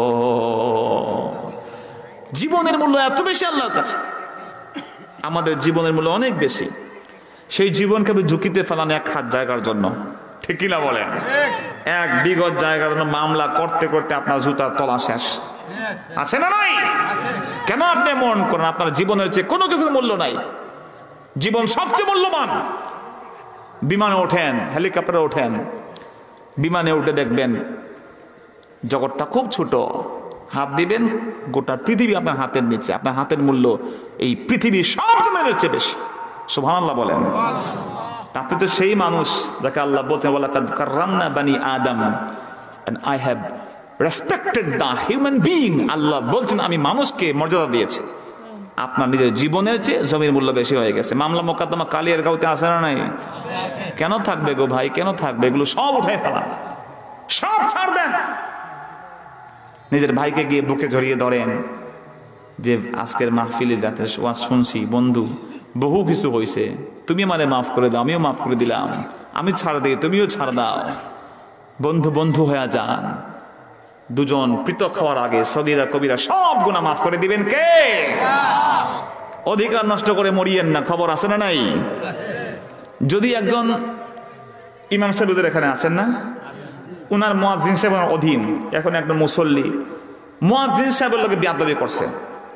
জীবনের মূল্য এত বেশি আল্লাহর কাছে, আমাদের জীবনের মূল্য অনেক বেশি। সেই জীবনকে আপনি ঝুঁকিতে ফেলান এক হাত জায়গার জন্য, ঠিক কিনা বলেন? এক বিগত জায়গার জন্য মামলা করতে করতে আপনার জুতার তলা শেষ। আছে না নাই? কেন আপনি মন করেন আপনার জীবনের চেয়ে কোনো কিছুর মূল্য নাই? জীবন সবচেয়ে মূল্যবান। বিমানে ওঠেন, হেলিকপ্টারে ওঠেন, বিমানে উঠে দেখবেন জগৎটা খুব ছোট, হাত দিবেন গোটা পৃথিবী আপনার হাতের নিচে। আপনার হাতের মূল্য এই পৃথিবীর সব জমিনের চেয়ে বেশি। সুবহানাল্লাহ বলেন। আপনি তো সেই মানুষ যাকে আল্লাহ বলছেন ওয়ালাকাদ কাররামনা বানি আদম, and I have respected the human being। আল্লাহ বলছেন আমি মানুষকে মর্যাদা দিয়েছি। আপনার নিজের জীবনের চেয়ে জমির মূল্য বেশি হয়ে গেছে। মামলা মোকদ্দমা কালিয়ার গাঁওতে আসে না নাই? কেন থাকবে গো ভাই, কেন থাকবে? এগুলো সব উঠাই ফেলা, সব ছাড় দেন। নিজের ভাইকে গিয়ে বুকে জড়িয়ে ধরেন যে আজকের মাহফিলের রাতে ওয়াজ শুনছি, বন্ধু বহু কিছু হয়েছে, তুমি আমারে মাফ করে দাও, আমিও মাফ করে দিলাম, আমি ছাড় দিই, তুমিও ছাড় দাও। বন্ধু বন্ধু হয়ে যান, দুজন পৃথক হওয়ার আগে সগীরা কবিরা সব গুনাহ মাফ করে দিবেন কে? অধিকার নষ্ট করে মরিয়েন না। খবর আছে না নাই? যদি একজন ইমাম সাহেব এখানে আছেন না, উনার মুয়াজ্জিন সাহেবের অধীন এখন একজন মুসল্লি মুয়াজ্জিন সাহেবের লোকে বেয়াদবি করছে,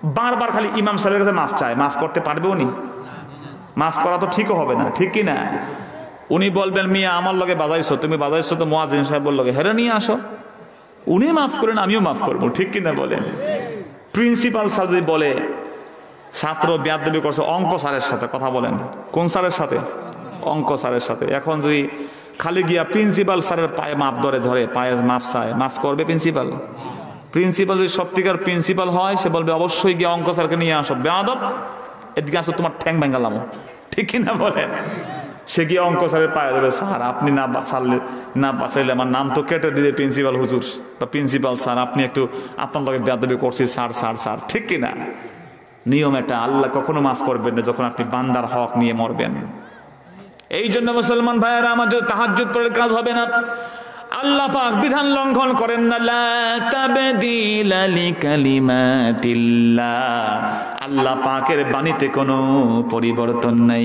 বারবার খালি ইমাম সাহেবের কাছে মাফ চায়, মাফ করতে পারবে উনি? মাফ করা তো ঠিকও হবে না, ঠিক কি না? উনি বলবেন মিয়া আমার লগে বাজাইছো, তুমি বাজাইছো তো মুয়াজ্জিন সাহেবের লগে, হেরে নিয়ে আসো, উনি মাফ করেন আমিও মাফ করবো, ঠিক কিনা বলেন? প্রিন্সিপাল স্যার যদি বলে ছাত্র বেয়াদবি করছে অঙ্ক স্যারের সাথে, কথা বলেন কোন স্যারের সাথে? অঙ্ক স্যারের সাথে। এখন যদি খালি গিয়া প্রিন্সিপাল স্যারের পায়ে মাপ ধরে ধরে পায়ে মাপ চায়, মাফ করবে প্রিন্সিপাল? প্রিন্সিপাল যদি সত্যিকার প্রিন্সিপাল হয় সে বলবে অবশ্যই গিয়ে অঙ্ক স্যারকে নিয়ে আসো, বেয়াদব এদিকে আসো তোমার ঠ্যাং ভেঙ্গালাম, ঠিক কিনা বলেন? সে গিয়ে অঙ্ক স্যারের পায়ে দেবে, স্যার আপনি না বাঁচালে না বাঁচাইলে আমার নাম তো কেটে দিবে প্রিন্সিপাল হুজুর বা প্রিন্সিপাল স্যার, আপনি একটু আপনার লগে বেয়াদবি করছি স্যার স্যার স্যার, ঠিক কিনা? নিয়ম এটা, আল্লাহ কখনো মাফ করবেন না যখন আপনি বান্দার হক নিয়ে মরবেন। এই জন্য মুসলমান ভাইয়েরা আমাদের তাহাজ্জুদ পড়লে কাজ হবে না। আল্লাহ পাক বিধান লঙ্ঘন করেন না, লা তাবদীলা লিকালিমাতিল্লাহ, আল্লাহ পাকের বাণীতে কোনো পরিবর্তন নাই।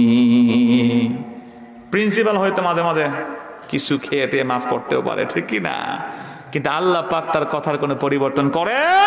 প্রিন্সিপাল হয়তো মাঝে মাঝে কিছু খেয়ে টেয়ে মাফ করতেও পারে, ঠিক কি না? কিন্তু আল্লাহ পাক তার কথার কোনো পরিবর্তন করেন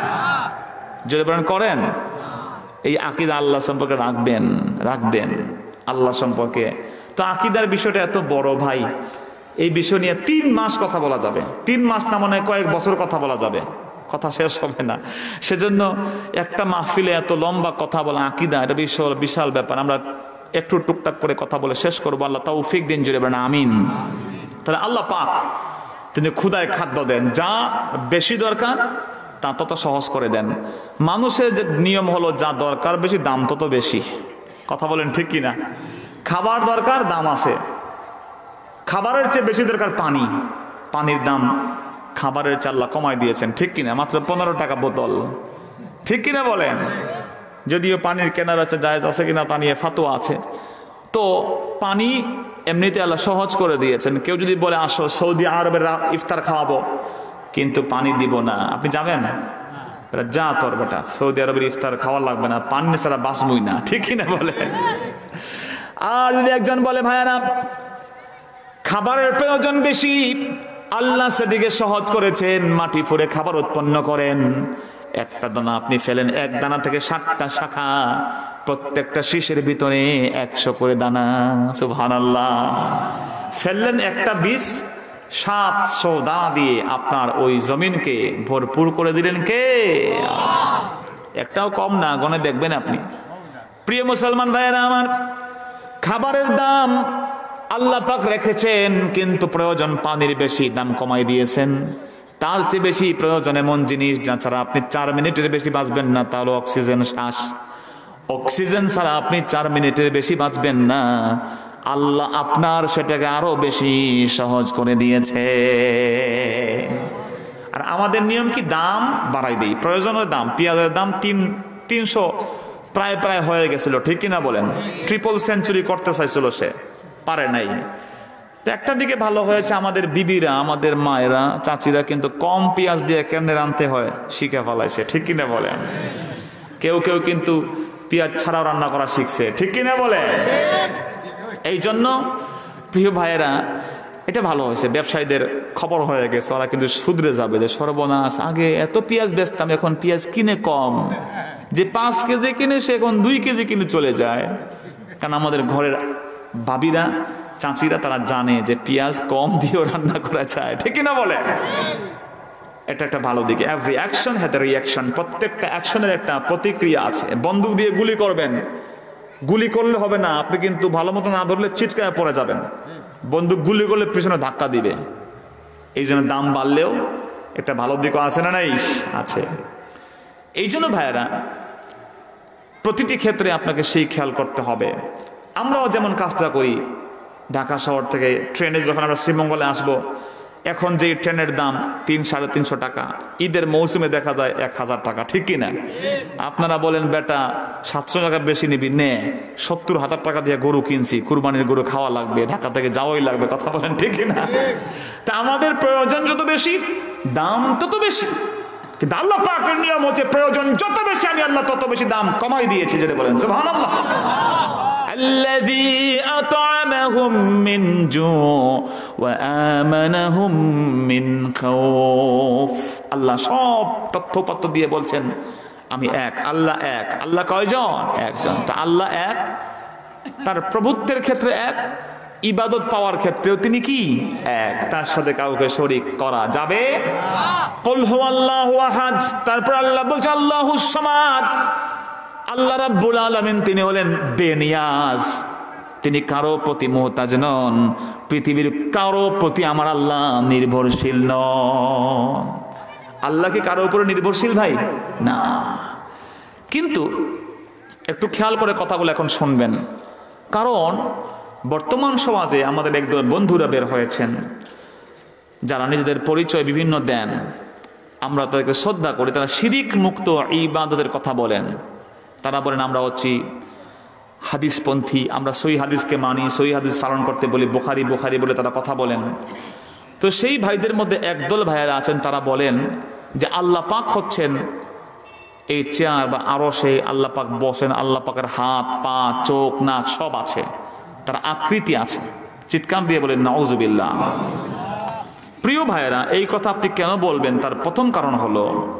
যদি বলেন করেন। এই আকীদা আল্লাহ সম্পর্কে রাখবেন রাখবেন আল্লাহ সম্পর্কে। তো আকীদার বিষয়টা এত বড় ভাই, এই বিষয় নিয়ে তিন মাস কথা বলা যাবে, তিন মাস না মনে হয় কয়েক বছর কথা বলা যাবে, কথা শেষ হবে না। সেজন্য একটা মাহফিলে এত লম্বা কথা বলা আকীদা, এটা বিশাল বিশাল ব্যাপার। আমরা একটু টুকটাক করে কথা বলে শেষ করবো। আল্লাহ তৌফিক দিন জুড়ে বলেন আমিন। তাহলে আল্লাহ পাক তিনি ক্ষুধায় খাদ্য দেন, যা বেশি দরকার তা তত সহজ করে দেন। মানুষের যে নিয়ম হলো যা দরকার বেশি দাম তত বেশি, কথা বলেন ঠিক কিনা? খাবার দরকার দাম আছে, খাবারের চেয়ে বেশি দরকার পানি, পানির দাম খাবারের চাল্লা কমায় দিয়েছেন, ঠিক কিনা? মাত্র পনেরো টাকা বোতল, ঠিক কিনা বলেন? যদিও পানির কেনা বেচা জায়েজ আছে কিনা তা নিয়ে ফাতোয়া আছে। তো পানি এমনিতে আল্লাহ সহজ করে দিয়েছেন। কেউ যদি বলে আসো সৌদি আরবের ইফতার খাওয়াবো কিন্তু পানি দিব না, আপনি যাবেন? যা তোর বেটা, সৌদি আরবের ইফতার খাওয়া লাগবে না, পানি ছাড়া বাঁচবই না, ঠিক কিনা বলে? আর যদি একজন বলে ভাইয়ারা খাবারের প্রয়োজন বেশি, আল্লাহ সেদিকে সহজ করেছেন, মাটি ফুঁড়ে খাবার উৎপন্ন করেন। একটা দানা আপনি ফেলেন, এক দানা থেকে ষাটটা শাখা, প্রত্যেকটা শীষের ভিতরে একশো করে দানা, সুবহানাল্লাহ। ফেললেন একটা বীজ, সাতশো দানা দিয়ে আপনার ওই জমিনকে ভরপুর করে দিলেন কে? একটাও কম না, গনে দেখবেন আপনি। প্রিয় মুসলমান ভাইয়েরা আমার, খাবারের দাম আল্লাহ পাক রেখেছেন, কিন্তু প্রয়োজন পানির বেশি, দাম কমাই দিয়েছেন। তার চেয়ে বেশি প্রয়োজন এমন জিনিস যা ছাড়া আপনি চার মিনিটের বেশি বাঁচবেন না, তা হলো অক্সিজেন শ্বাস। অক্সিজেন ছাড়া আপনি চার মিনিটের বেশি বাঁচবেন না, আল্লাহ আপনার সেটাকে আরো বেশি সহজ করে দিয়েছে। আর আমাদের নিয়ম কি? দাম বাড়াই দিই, প্রয়োজনের দাম। পেঁয়াজের দাম তিন তিনশো প্রায় প্রায় হয়ে গেছিল, ঠিক কিনা বলেন? ট্রিপল সেঞ্চুরি করতে চাইছিল, সে পারে নাই। তো একটা দিকে ভালো হয়েছে, আমাদের বিবিরা, আমাদের মায়েরা, চাচিরা কিন্তু কম পেঁয়াজ দিয়ে কেমনে রাঁধতে হয় শিখে ফেলাইছে, ঠিক কিনা বলেন? কেউ কেউ কিন্তু পেঁয়াজ ছাড়াও রান্না করা শিখছে, ঠিক কিনা বলে? এই জন্য প্রিয় ভাইয়েরা, এটা ভালো হয়েছে, ব্যবসায়ীদের খবর হয়ে গেছে, ওরা কিন্তু শুধরে যাবে যে সর্বনাশ, আগে এত পেঁয়াজ বেচতাম, এখন পেঁয়াজ কিনে কম, যে পাঁচ কেজি কিনে সে এখন দুই কেজি কিনে চলে যায়। কারণ আমাদের ঘরের ভাবিরা, চাচিরা তারা জানে যে পেঁয়াজ কম দিয়েও রান্না করা যায়, ঠিক কিনা বলে? এটা একটা ভালো দিকে। Every action has a reaction, প্রত্যেকটা অ্যাকশনের একটা প্রতিক্রিয়া আছে। বন্দুক দিয়ে গুলি করবেন, গুলি করলে হবে না, আপনি কিন্তু ভালো মতো না ধরলে ছিটকায় পড়ে যাবেন। বন্দুক গুলি করলে পিছনে ধাক্কা দিবে। এই জন্য দাম বাড়লেও একটা ভালো দিকও আছে না নাই? আছে। এই জন্য ভাইয়েরা, প্রতিটি ক্ষেত্রে আপনাকে সেই খেয়াল করতে হবে। আমরাও যেমন কাজটা করি, ঢাকা শহর থেকে ট্রেনে যখন আমরা শ্রীমঙ্গলে আসব, এখন যে ট্রেনের দাম তিন সাড়ে তিনশো টাকা, ঈদের মৌসুমে দেখা যায় এক হাজার টাকা, ঠিক কিনা? আপনারা বলেন বেটা সাতশো টাকা বেশি নিবি, নে সত্তর হাজার টাকা দিয়ে গরু কিনছি, কুরবানির গরু খাওয়া লাগবে, ঢাকা থেকে যাওয়াই লাগবে, কথা বলেন ঠিক কিনা? তা আমাদের প্রয়োজন যত বেশি, দাম তত বেশি। কিন্তু আল্লাহ পাকের নিয়ম হচ্ছে প্রয়োজন যত বেশি, আমি আল্লাহ তত বেশি দাম কমাই দিয়েছি, যেটা বলেন সুবহানাল্লাহ। الذي أطعمهم من جوع وآمنهم من خوف। আল্লাহ সব তথ্যপত্র দিয়ে বলছেন আমি এক, আল্লাহ এক। আল্লাহ কয়জন? একজন। তা আল্লাহ এক, তার প্রভুত্বের ক্ষেত্রে এক, ইবাদত পাওয়ার ক্ষেত্রেও তিনি কি? এক। তার সাথে কাউকে শরীক করা যাবে? কুল হুয়াল্লাহু আহাদ। তারপর আল্লাহ বলছে আল্লাহুস সামাদ। আল্লাহ রাব্বুল আলামিন তিনি হলেন বেনিয়াজ, তিনি কারো প্রতি মুহতাজ নন, পৃথিবীর কারো প্রতি আমার আল্লাহ নির্ভরশীল নন। আল্লাহ কি কারো উপরে নির্ভরশীল ভাই? না। কিন্তু একটু খেয়াল করে কথাগুলো এখন শুনবেন, কারণ বর্তমান সমাজে আমাদের একদল বন্ধুরা বের হয়েছেন যারা নিজেদের পরিচয় বিভিন্ন দেন, আমরা তাদেরকে শ্রদ্ধা করি, তারা শিরিক মুক্ত ইবাদতের কথা বলেন। তারা বলেন আমরা হচ্ছি হাদিসপন্থী, আমরা সহি হাদিসকে মানি, সহি হাদিস পালন করতে বলি, বুখারি বুখারি বলে তারা কথা বলেন। তো সেই ভাইদের মধ্যে একদল ভাইয়েরা আছেন, তারা বলেন যে আল্লাহ পাক হচ্ছেন এই চেয়ার বা আরশে, আল্লাহ পাক বসেন, আল্লাহ পাকের হাত পা চোখ নাক সব আছে, তার আকৃতি আছে। চিৎকার দিয়ে বলেন নাউজুবিল্লাহ। প্রিয় ভাইয়েরা, এই কথা আপনি কেন বলবেন? তার প্রথম কারণ হলো,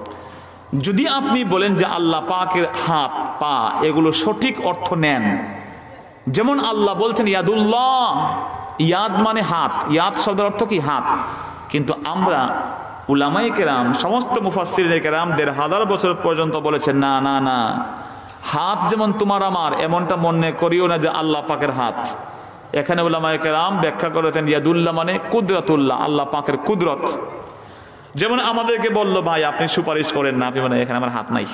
যদি আপনি বলেন যে আল্লাহ পাকের হাত পা এগুলো সঠিক অর্থ নেন, যেমন আল্লাহ বলছেন ইয়াদুল্লাহ, ইয়াদ মানে হাত, ইয়াদ শব্দের অর্থ কি? হাত। কিন্তু আমরা উলামায়ে কেরাম, সমস্ত মুফাসসিরিনে কেরাম দেড় হাজার বছর পর্যন্ত বলেছেন না না না, হাত যেমন তোমার আমার এমনটা মনে করিও না যে আল্লাহ পাকের হাত। এখানে উলামায়ে কেরাম ব্যাখ্যা করেছেন ইয়াদুল্লাহ মানে কুদরতুল্লাহ, আল্লাহ পাকের কুদরত। যেমন আমাদেরকে বললো ভাই আপনি সুপারিশ করেন না, আপনি মানে এখানে আমার হাত নাই।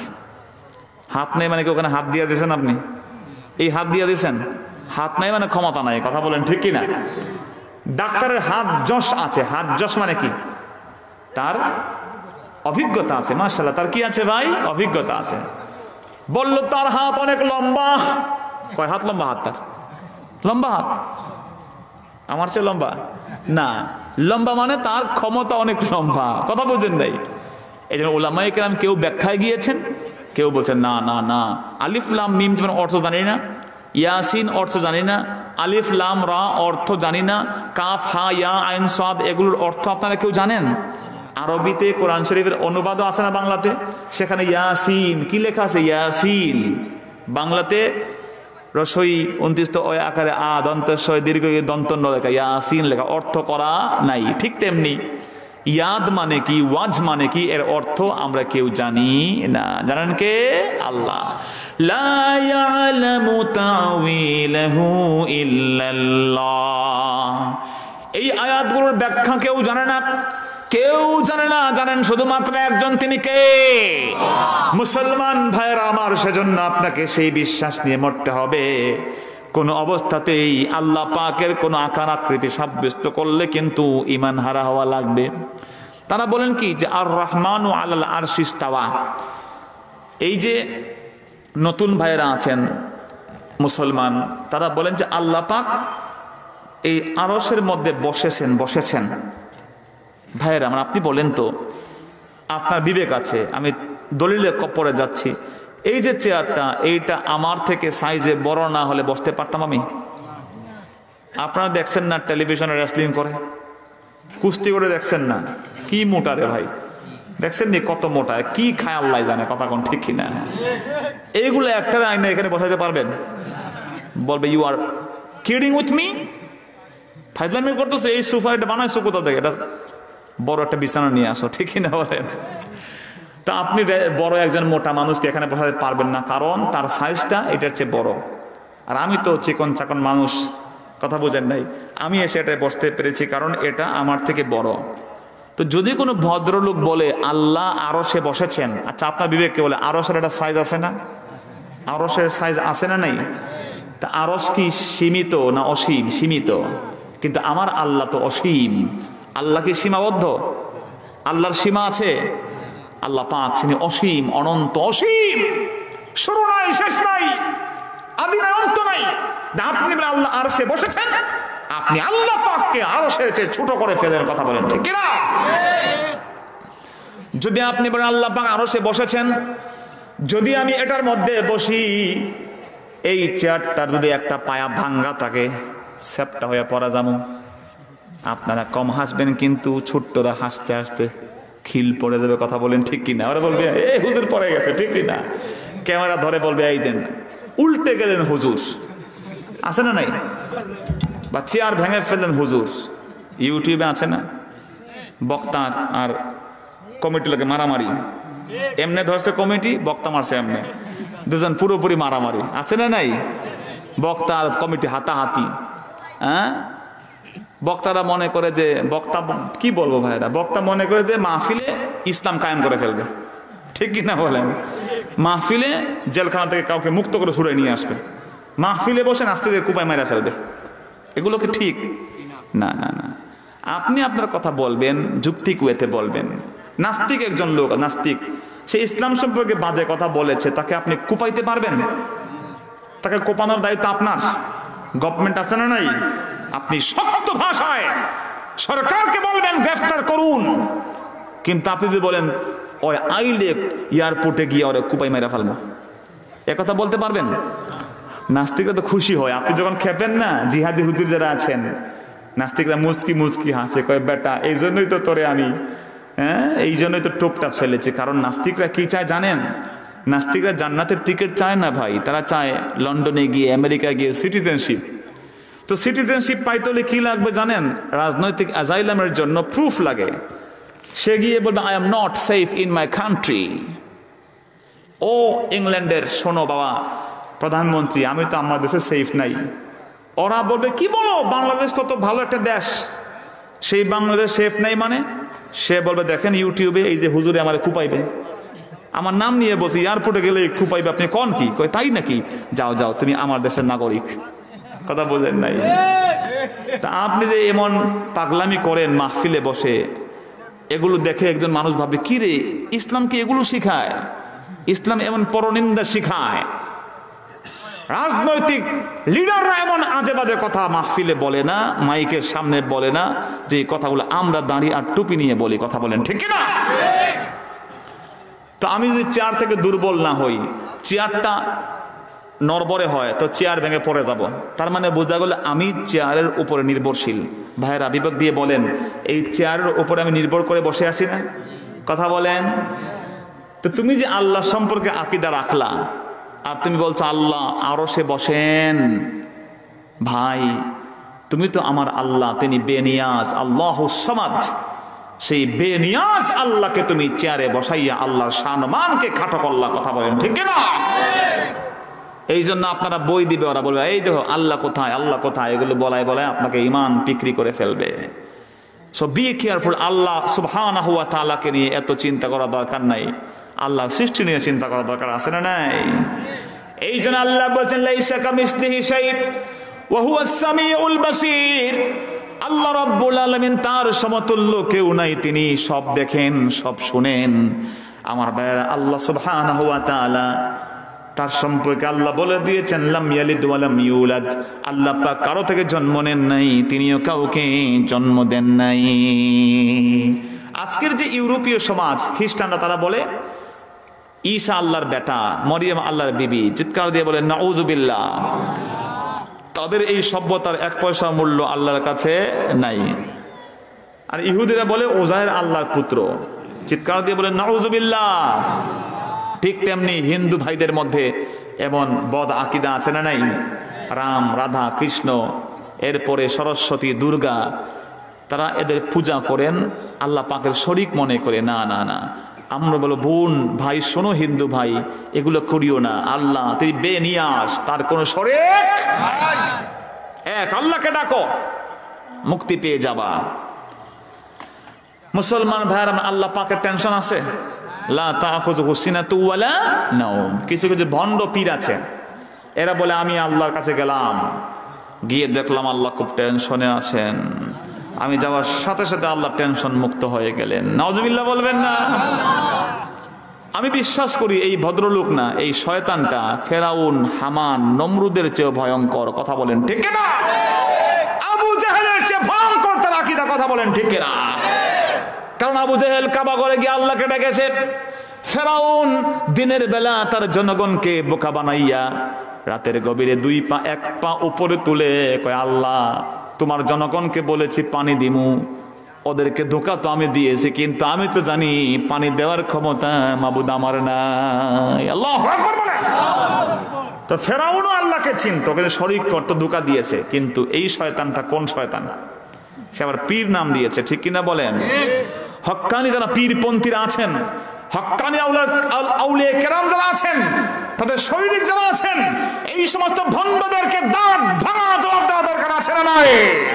হাত নেই মানে কি ওখানে হাত দিয়ে দিয়েছেন? আপনি এই হাত দিয়ে দিয়েছেন? হাত নাই মানে ক্ষমতা নাই। কথা বলেন ঠিক কি না? ডাক্তারের হাত যশ আছে, হাত যশ মানে কি? তার অভিজ্ঞতা আছে। মাশাআল্লাহ, তার কি আছে ভাই? অভিজ্ঞতা আছে। বলল তার হাত অনেক লম্বা। কয় হাত লম্বা? হাত তার লম্বা হাত, আমার চেয়ে লম্বা না, লম্বা মানে তার ক্ষমতা অনেক লম্বা। কথা বলছেন নাই? এই জন্য উলামায়ে কেরাম কেউ ব্যাখ্যায় গিয়েছেন, কেউ বলছেন না না না, আলিফ লাম মিম যেমন অর্থ জানি না, ইয়াসিন অর্থ জানি না, আলিফ লাম রা অর্থ জানি না, কাফ হা ইয়া আইন সাদ এগুলোর অর্থ আপনারা কেউ জানেন? আরবিতে কোরআন শরীফের অনুবাদও আছে না বাংলাতে, সেখানে ইয়াসিন কি লেখা আছে? ইয়াসিন। বাংলাতে রসই উনত্রিশ ওই আকারে আ দন্তস্বয় দীর্ঘ দন্ত ন লেখা, ইয়াসিন লেখা, অর্থ করা নাই। ঠিক তেমনি ইয়াদ মানে কি, ওয়াজ মানে কি, এর অর্থ আমরা কেউ জানি না। জানেন কে? আল্লাহ। লা ইয়ালামু তাউইলাহু ইল্লাল্লাহ। এই আয়াতগুলোর ব্যাখ্যা কেউ জানে না, কেউ জানে না। জানেন শুধুমাত্র একজন, তিনি কে? মুসলমান ভাইরা আমার, সেজন্য আপনাকে সেই বিশ্বাস নিয়ে মরতে হবে। কোন অবস্থাতেই আল্লাহ পাকের কোন আকার আকৃতি সাব্যস্ত করলে কিন্তু ঈমান হারা হওয়া লাগবে। তারা বলেন কি যে আর রহমানু আলাল আরশি ইস্তাওয়া। এই যে নতুন ভাইরা আছেন মুসলমান, তারা বলেন যে আল্লাহ পাক এই আরশের মধ্যে বসেছেন বসেছেন ভাইয়েরা আমার, আপনি বলেন তো, আপনার বিবেক আছে, আমি দলিলে পড়ে যাচ্ছি, এই যে চেয়ারটা, এইটা আমার থেকে সাইজে বড় না হলে বসতে পারতাম আমি? আপনারা দেখছেন না টেলিভিশনে রেসলিং করে, কুস্তি করে দেখছেন না? কি মোটা রে ভাই, দেখছেন নি কত মোটা, কি খায় আল্লাহ জানে। কথা কোন ঠিক কিনা? এইগুলো একটা আইনে এখানে বসাইতে পারবেন? বলবে you are kidding with me, ফাইজলামি করতেছে। এই সোফা এটা বানাইছো কোথা থেকে? এটা বড় একটা বিছানা নিয়ে আসো, ঠিক কিনা বলেন? তা আপনি বড় একজন মোটা মানুষকে এখানে বসাতে পারবেন না, কারণ তার সাইজটা এটার চেয়ে বড়। আর আমি তো চিকন চাকন মানুষ, কথা বোঝেন নাই, আমি এসে এটা বসতে পেরেছি কারণ এটা আমার থেকে বড়। তো যদি কোনো ভদ্রলোক বলে আল্লাহ আরশে বসেছেন, আচ্ছা আপনার বিবেককে বলে আরশের একটা সাইজ আছে না? আরশের সাইজ আছে না নাই? তা আরশ কি সীমিত না অসীম? সীমিত। কিন্তু আমার আল্লাহ তো অসীম। আল্লাহ কি সীমাবদ্ধ? আল্লাহর সীমা আছে? আল্লাহ পাক তিনি অসীম, অনন্ত, অসীম, শুরু নাই শেষ নাই, আদি নাই অন্ত নাই। আপনি আল্লাহ আরশে বসেছেন, আপনি আল্লাহ পাককে আরশের চেয়ে ছোট করে ফেলেন। কথা বলেন ঠিক কিনা? যদি আপনি বলেন আল্লাহ পাক আরশে বসেছেন, যদি আমি এটার মধ্যে বসি, এই চেয়ারটার যদি একটা পায়া ভাঙ্গা থাকে, সেপটা হয়ে পড়া যাবো। আপনারা কম হাসবেন, কিন্তু ছোট্টরা হাসতে হাসতে খিল পড়ে যাবে, কথা বলেন ঠিক কিনা? ওরা বলবে এই হুজুর পড়ে গেছে, ঠিক কিনা? ক্যামেরা ধরে বলবে এই দেন, উল্টে গেলেন হুজুর, আছে না নাই? বা চেয়ার ভেঙে ফেললেন হুজুর, ইউটিউবে আছে না? বক্তা আর কমিটি লোকে মারামারি, এমনে ধরছে কমিটি, বক্তা মারছে এমনে, দুজন পুরোপুরি মারামারি, আছে না নাই? বক্তা আর কমিটি হাতাহাতি। হ্যাঁ, বক্তারা মনে করে যে, বক্তা কি বলবো ভাইরা, বক্তা মনে করে যে মাহফিলে ইসলাম কায়েম করে ফেলবে, ঠিক কিনা বলেন? মাহফিলে জেলখানা থেকে কাউকে মুক্ত করে ছুড়ে নিয়ে আসবে, মাহফিলে বসে নাস্তিকদের কুপায় মেরে ফেলবে। এগুলো কি ঠিক? না না না, আপনি আপনার কথা বলবেন, যুক্তি কুয়েতে বলবেন। নাস্তিক একজন লোক, নাস্তিক, সে ইসলাম সম্পর্কে বাজে কথা বলেছে, তাকে আপনি কুপাইতে পারবেন? তাকে কোপানোর দায়িত্ব আপনার। গভর্নমেন্ট আছে না নাই? আপনি শক্ত ভাষায় সরকারকে বলবেন গ্রেফতার করুন, কিন্তু আপনি যদি বলেন ওই আইলে এয়ারপোর্টে গিয়ে ওরা কুপাই মেরে ফেলবো, এ কথা বলতে পারবেন? নাস্তিকরা তো খুশি হয় আপনি যখন খেপেন না। জিহাদি হুজুর যারা আছেন, নাস্তিকরা মুচকি মুচকি হাসে, কয় বেটা এই জন্যই তো তোরে আমি, হ্যাঁ এই জন্যই তো টোপটা ফেলেছে। কারণ নাস্তিকরা কি চায় জানেন? নাস্তিকরা জান্নাতের টিকিট চায় না ভাই, তারা চায় লন্ডনে গিয়ে, আমেরিকা গিয়ে সিটিজেনশিপ। তো সিটিজেনশিপ পাইতে হলে কি লাগবে জানেন? রাজনৈতিক অ্যাজাইলামের জন্য প্রুফ লাগে। সে গিয়ে বলবে I am not safe in my country. ও ইংল্যান্ডের শোনো বাবা প্রধানমন্ত্রী, আমি তো আমার দেশে সেফ নাই। ওরা বলবে কি বলো, বাংলাদেশ কত ভালো একটা দেশ, সেই বাংলাদেশ সেফ নাই মানে? সে বলবে দেখেন ইউটিউবে এই যে হুজুরে আমার কুপাইবে, আমার নাম নিয়ে বলছি, এয়ারপোর্টে গেলে কুপাইবে, আপনি কোন কি? কয় তাই নাকি? যাও যাও, তুমি আমার দেশের নাগরিক। কথা বললেন নাই? তা আপনি যে এমন পাগলামি করেন মাহফিলে বসে, এগুলো দেখে একজন মানুষ ভাবে কি রে, ইসলাম কি এগুলো শিখায়? ইসলাম এমন পরনিন্দা শিখায়? রাজনৈতিক লিডাররা এমন আজে বাজে কথা মাহফিলে বলে না, মাইকের সামনে বলে না, যে কথাগুলো আমরা দাঁড়িয়ে আর টুপি নিয়ে বলি। কথা বলেন ঠিক কিনা? তো আমি যদি চেয়ার থেকে দুর্বল না হই, চেয়ারটা নড়বড়ে হয়, তো চেয়ার ভেঙে পড়ে যাব। তার মানে বোঝা গেল আমি চেয়ারের উপরে নির্ভরশীল। ভাইয়েরা বিবেক দিয়ে বলেন, এই চেয়ারের উপরে আমি নির্ভর করে বসে আছি না? কথা বলেন। তো তুমি যে আল্লাহ সম্পর্কে আকীদা রাখলা, আর তুমি বলছো আল্লাহ আরো সে বসেন, ভাই তুমি তো আমার আল্লাহ, তিনি বেনিয়াজ, আল্লাহুস সামাদ। সেই বেনিয়াজ আল্লাহকে তুমি চেয়ারে বসাইয়া আল্লাহর সম্মানকে খাটো করলা। কথা বলেন ঠিক কিনা? এই জন্য আপনারা বই দিবে, ওরা বলবে এই দেখো আল্লাহ কোথায়, আল্লাহ কোথায়, এগুলো বলায় বলায় আপনাকে ইমান বিক্রি করে ফেলবে। So be careful. আল্লাহ সুবহানাহু ওয়া তাআলাকে নিয়ে এত চিন্তা করা দরকার নাই, আল্লাহ সৃষ্টি নিয়ে চিন্তা করা দরকার আছে না নাই? এই জন্য আল্লাহ বলছেন লাইসা কামিসলিহি শাই ওয়া হুয়াস সামিউল বাসীর। আল্লাহ রাব্বুল আলামিন তার সমতুল্য কেউ নাই, তিনি সব দেখেন, সব শুনেন। আমার ভাইরা, আল্লাহ সুবহানাহু ওয়া তাআলা তার সম্পর্কে আল্লাহ বলে দিয়েছেন লাম ইয়ালিদ ওয়া লাম ইউলাদ। আল্লাহ পাক কারো থেকে জন্ম নেন নাই, তিনিও কাউকে জন্ম দেন নাই। আজকের যে ইউরোপীয় সমাজ, খ্রিস্টানরা, তারা বলে ঈসা আল্লাহর বেটা, মরিয়ম আল্লাহর বিবি, চিৎকার দিয়ে বলে নাউযুবিল্লাহ। তাদের এই সভ্যতার এক পয়সা মূল্য আল্লাহর কাছে নাই। আর ইহুদিরা বলে ওজায়ের আল্লাহর পুত্র, চিৎকার দিয়ে বলে নাউযুবিল্লাহ। ঠিক তেমনি হিন্দু ভাইদের মধ্যে এমন বদ আকীদা আছে না নাই? রাম, রাধা, কৃষ্ণ, এরপরে সরস্বতী, দুর্গা, তারা এদের পূজা করেন, আল্লাহ পাকের শরীক মনে করে। না না না, আমরা বলো বোন ভাই শোনো, হিন্দু ভাই এগুলো করিও না। আল্লাহ তিনি বেনিয়াস, তার কোনো শরীক নাই। এক আল্লাহকে ডাকো, মুক্তি পেয়ে যাবা। মুসলমান ভাইরা, আল্লাহ পাকের টেনশন আছে? লা তাখুযুহু সিনাতু ওয়ালা নাওম। কিছু কিছু ভণ্ড পীর আছে, এরা বলে আমি আল্লাহর কাছে গেলাম, গিয়ে দেখলাম আল্লাহ খুব টেনশনে আছেন, আমি যাওয়ার সাথে সাথে আল্লাহ টেনশন মুক্ত হয়ে গেলেন। নাউযুবিল্লাহ বলবেন না? আমি বিশ্বাস করি এই ভদ্রলোক না, এই শয়তানটা ফেরাউন, হামান, নমরুদের চেয়ে ভয়ঙ্কর। কথা বলেন ঠিক কিনা? আবু জাহেলের চেয়ে ভয়ঙ্কর তার আকীদা। কথা বলেন ঠিক কিনা? কারণ আবু জাহেল কাবা ঘরে গিয়ে আল্লাহকে ডেকেছে, ফেরাউন দিনের বেলা তার জনগণকে বোকা বানাইয়া রাতের গভীরে দুই পা এক পা উপরে তুলে কয় আল্লাহ তোমার জনগণকে বলেছি পানি দিমু, ওদেরকে ধোঁকা তো আমি দিয়েছি, কিন্তু আমি তো জানি পানি দেওয়ার ক্ষমতা মাবুদ আমার নাই। আল্লাহু আকবার বলেন। তো ফেরাউনও আল্লাহকে চিনতো, কিন্তু শরীক করতো, ধোঁকা দিয়েছে। কিন্তু এই শয়তানটা কোন শয়তান? সে আবার পীর নাম দিয়েছে, ঠিক কিনা বলেন? হক্কানি যারা পীরপন্থীরা আছেন, হক্কানি আউলিয়া কেরাম যারা আছেন, তাদের শরীরিক যারা আছেন, এই সমস্ত ভণ্ডদেরকে দাঁত ভাঙা জবাব দেওয়া দরকার আছে না নাই?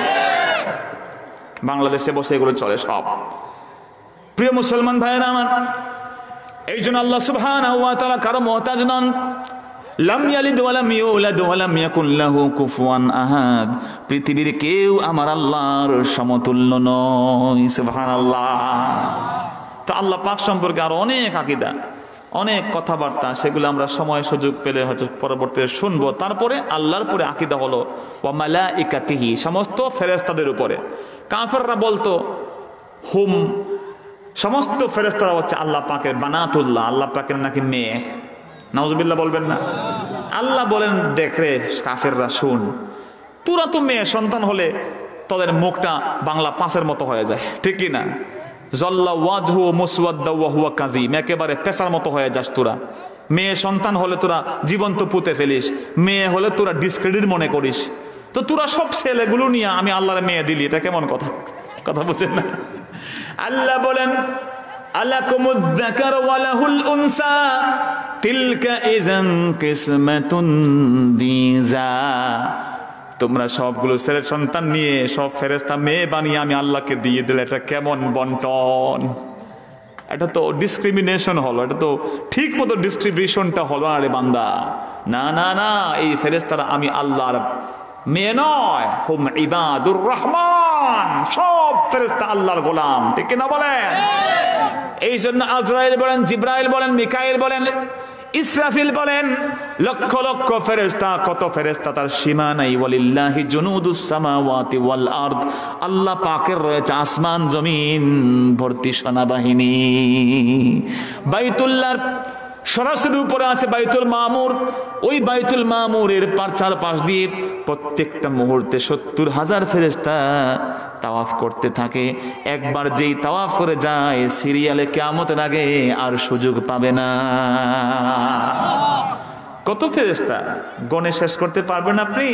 বাংলাদেশে বসে এগুলো চলে সব। প্রিয় মুসলমান ভাইয়েরা আমার, এই জন্য আল্লাহ সুবহানাহু ওয়া তাআলা কারো মুহতাজ নন। লাম ইয়ালিদ ওয়া লাম ইউলাদ ওয়া লাম ইয়াকুল লাহু কুফুয়ান আহাদ। পৃথিবীর কেউ আমার আল্লাহর সমতুল্য নয়। সুবহানাল্লাহ। তো আল্লাহ পাক সম্পর্কে আরো অনেক আকীদা, অনেক কথাবার্তা, সেগুলো আমরা সময় সুযোগ পেলে হয়তো পরবর্তীতে শুনবো। তারপরে আল্লাহর পরে আকীদা হলো ওয়া মালাইকাতিহি, সমস্ত ফেরেশতাদের উপরে। কাফেররা বলতো হুম, সমস্ত ফেরেশতারা হচ্ছে আল্লাহ পাকের বানাতুল্লাহ, আল্লাহ পাকের নাকি মেয়ে। নাউজুবিল্লাহ বলবেন না? আল্লাহ বলেন, দেখ রে কাফেররা, শুন, তোরা তো মেয়ে সন্তান হলে তোদের মুখটা বাংলা পাঁচের মতো হয়ে যায়, ঠিক কি না? জল্লা ওয়াজহু মুসওয়াদ্দা ওয়া হুয়া কাযীম, একেবারে পেশার মতো হয়ে যাস তোরা। মেয়ে সন্তান হলে তোরা জীবন্ত পুঁতে ফেলিস, মেয়ে হলে তোরা ডিসক্রেডিট মনে করিস। তো তোরা সব ছেলেগুলো নিয়ে আমি আল্লাহর মেয়ে দিলি, এটা কেমন কথা? কথা বুঝেন না? আল্লাহ বলেন, আলাকুমুয যাকারু ওয়া লাহুল উনসা তিলকা ইযান কিসমাতুন দিজা। তোমরা সবগুলো ছেলে সন্তান নিয়ে সব ফেরেশতা মেয়ে বানিয়ে আমি আল্লাহকে দিয়ে দিলে, এটা কেমন বন্টন? এটা তো ডিসক্রিমিনেশন হলো, এটা তো ঠিক মতো ডিস্ট্রিবিউশনটা হলো না রে বান্দা। না না না, এই ফেরেশতারা আমি আল্লাহর মেয়ে নয়, হুম ইবাদুর রহমান, সব ফেরেশতা আল্লাহর গোলাম, ঠিক না বলেন? এই জন্য আজরাইল বলেন, জিব্রাইল বলেন, মিকাইল বলেন, ইসরাফিল বলেন, লক্ষ লক্ষ ফেরেশতা, কত ফেরেশতা তার সীমা নাই। ওয়ালিল্লাহি জুনুদুস সামাওয়াতি ওয়াল আরদ, আল্লাহ পাকের রয়েছে আসমান জমিন ভর্তি সেনাবাহিনী। বাইতুল্লাহর সরাসরি উপরে আছে বাইতুল মামুর, ওই বাইতুল মামুরের চার পাশ দিয়ে প্রত্যেকটা মুহূর্তে সত্তর হাজার ফেরেশতা তাওয়াফ করতে থাকে। একবার যেই তাওয়াফ করে যায়, সিরিয়ালে কিয়ামতের আগে আর সুযোগ পাবে না। কত ফেরেশতা গণে শেষ করতে পারবেন আপনি?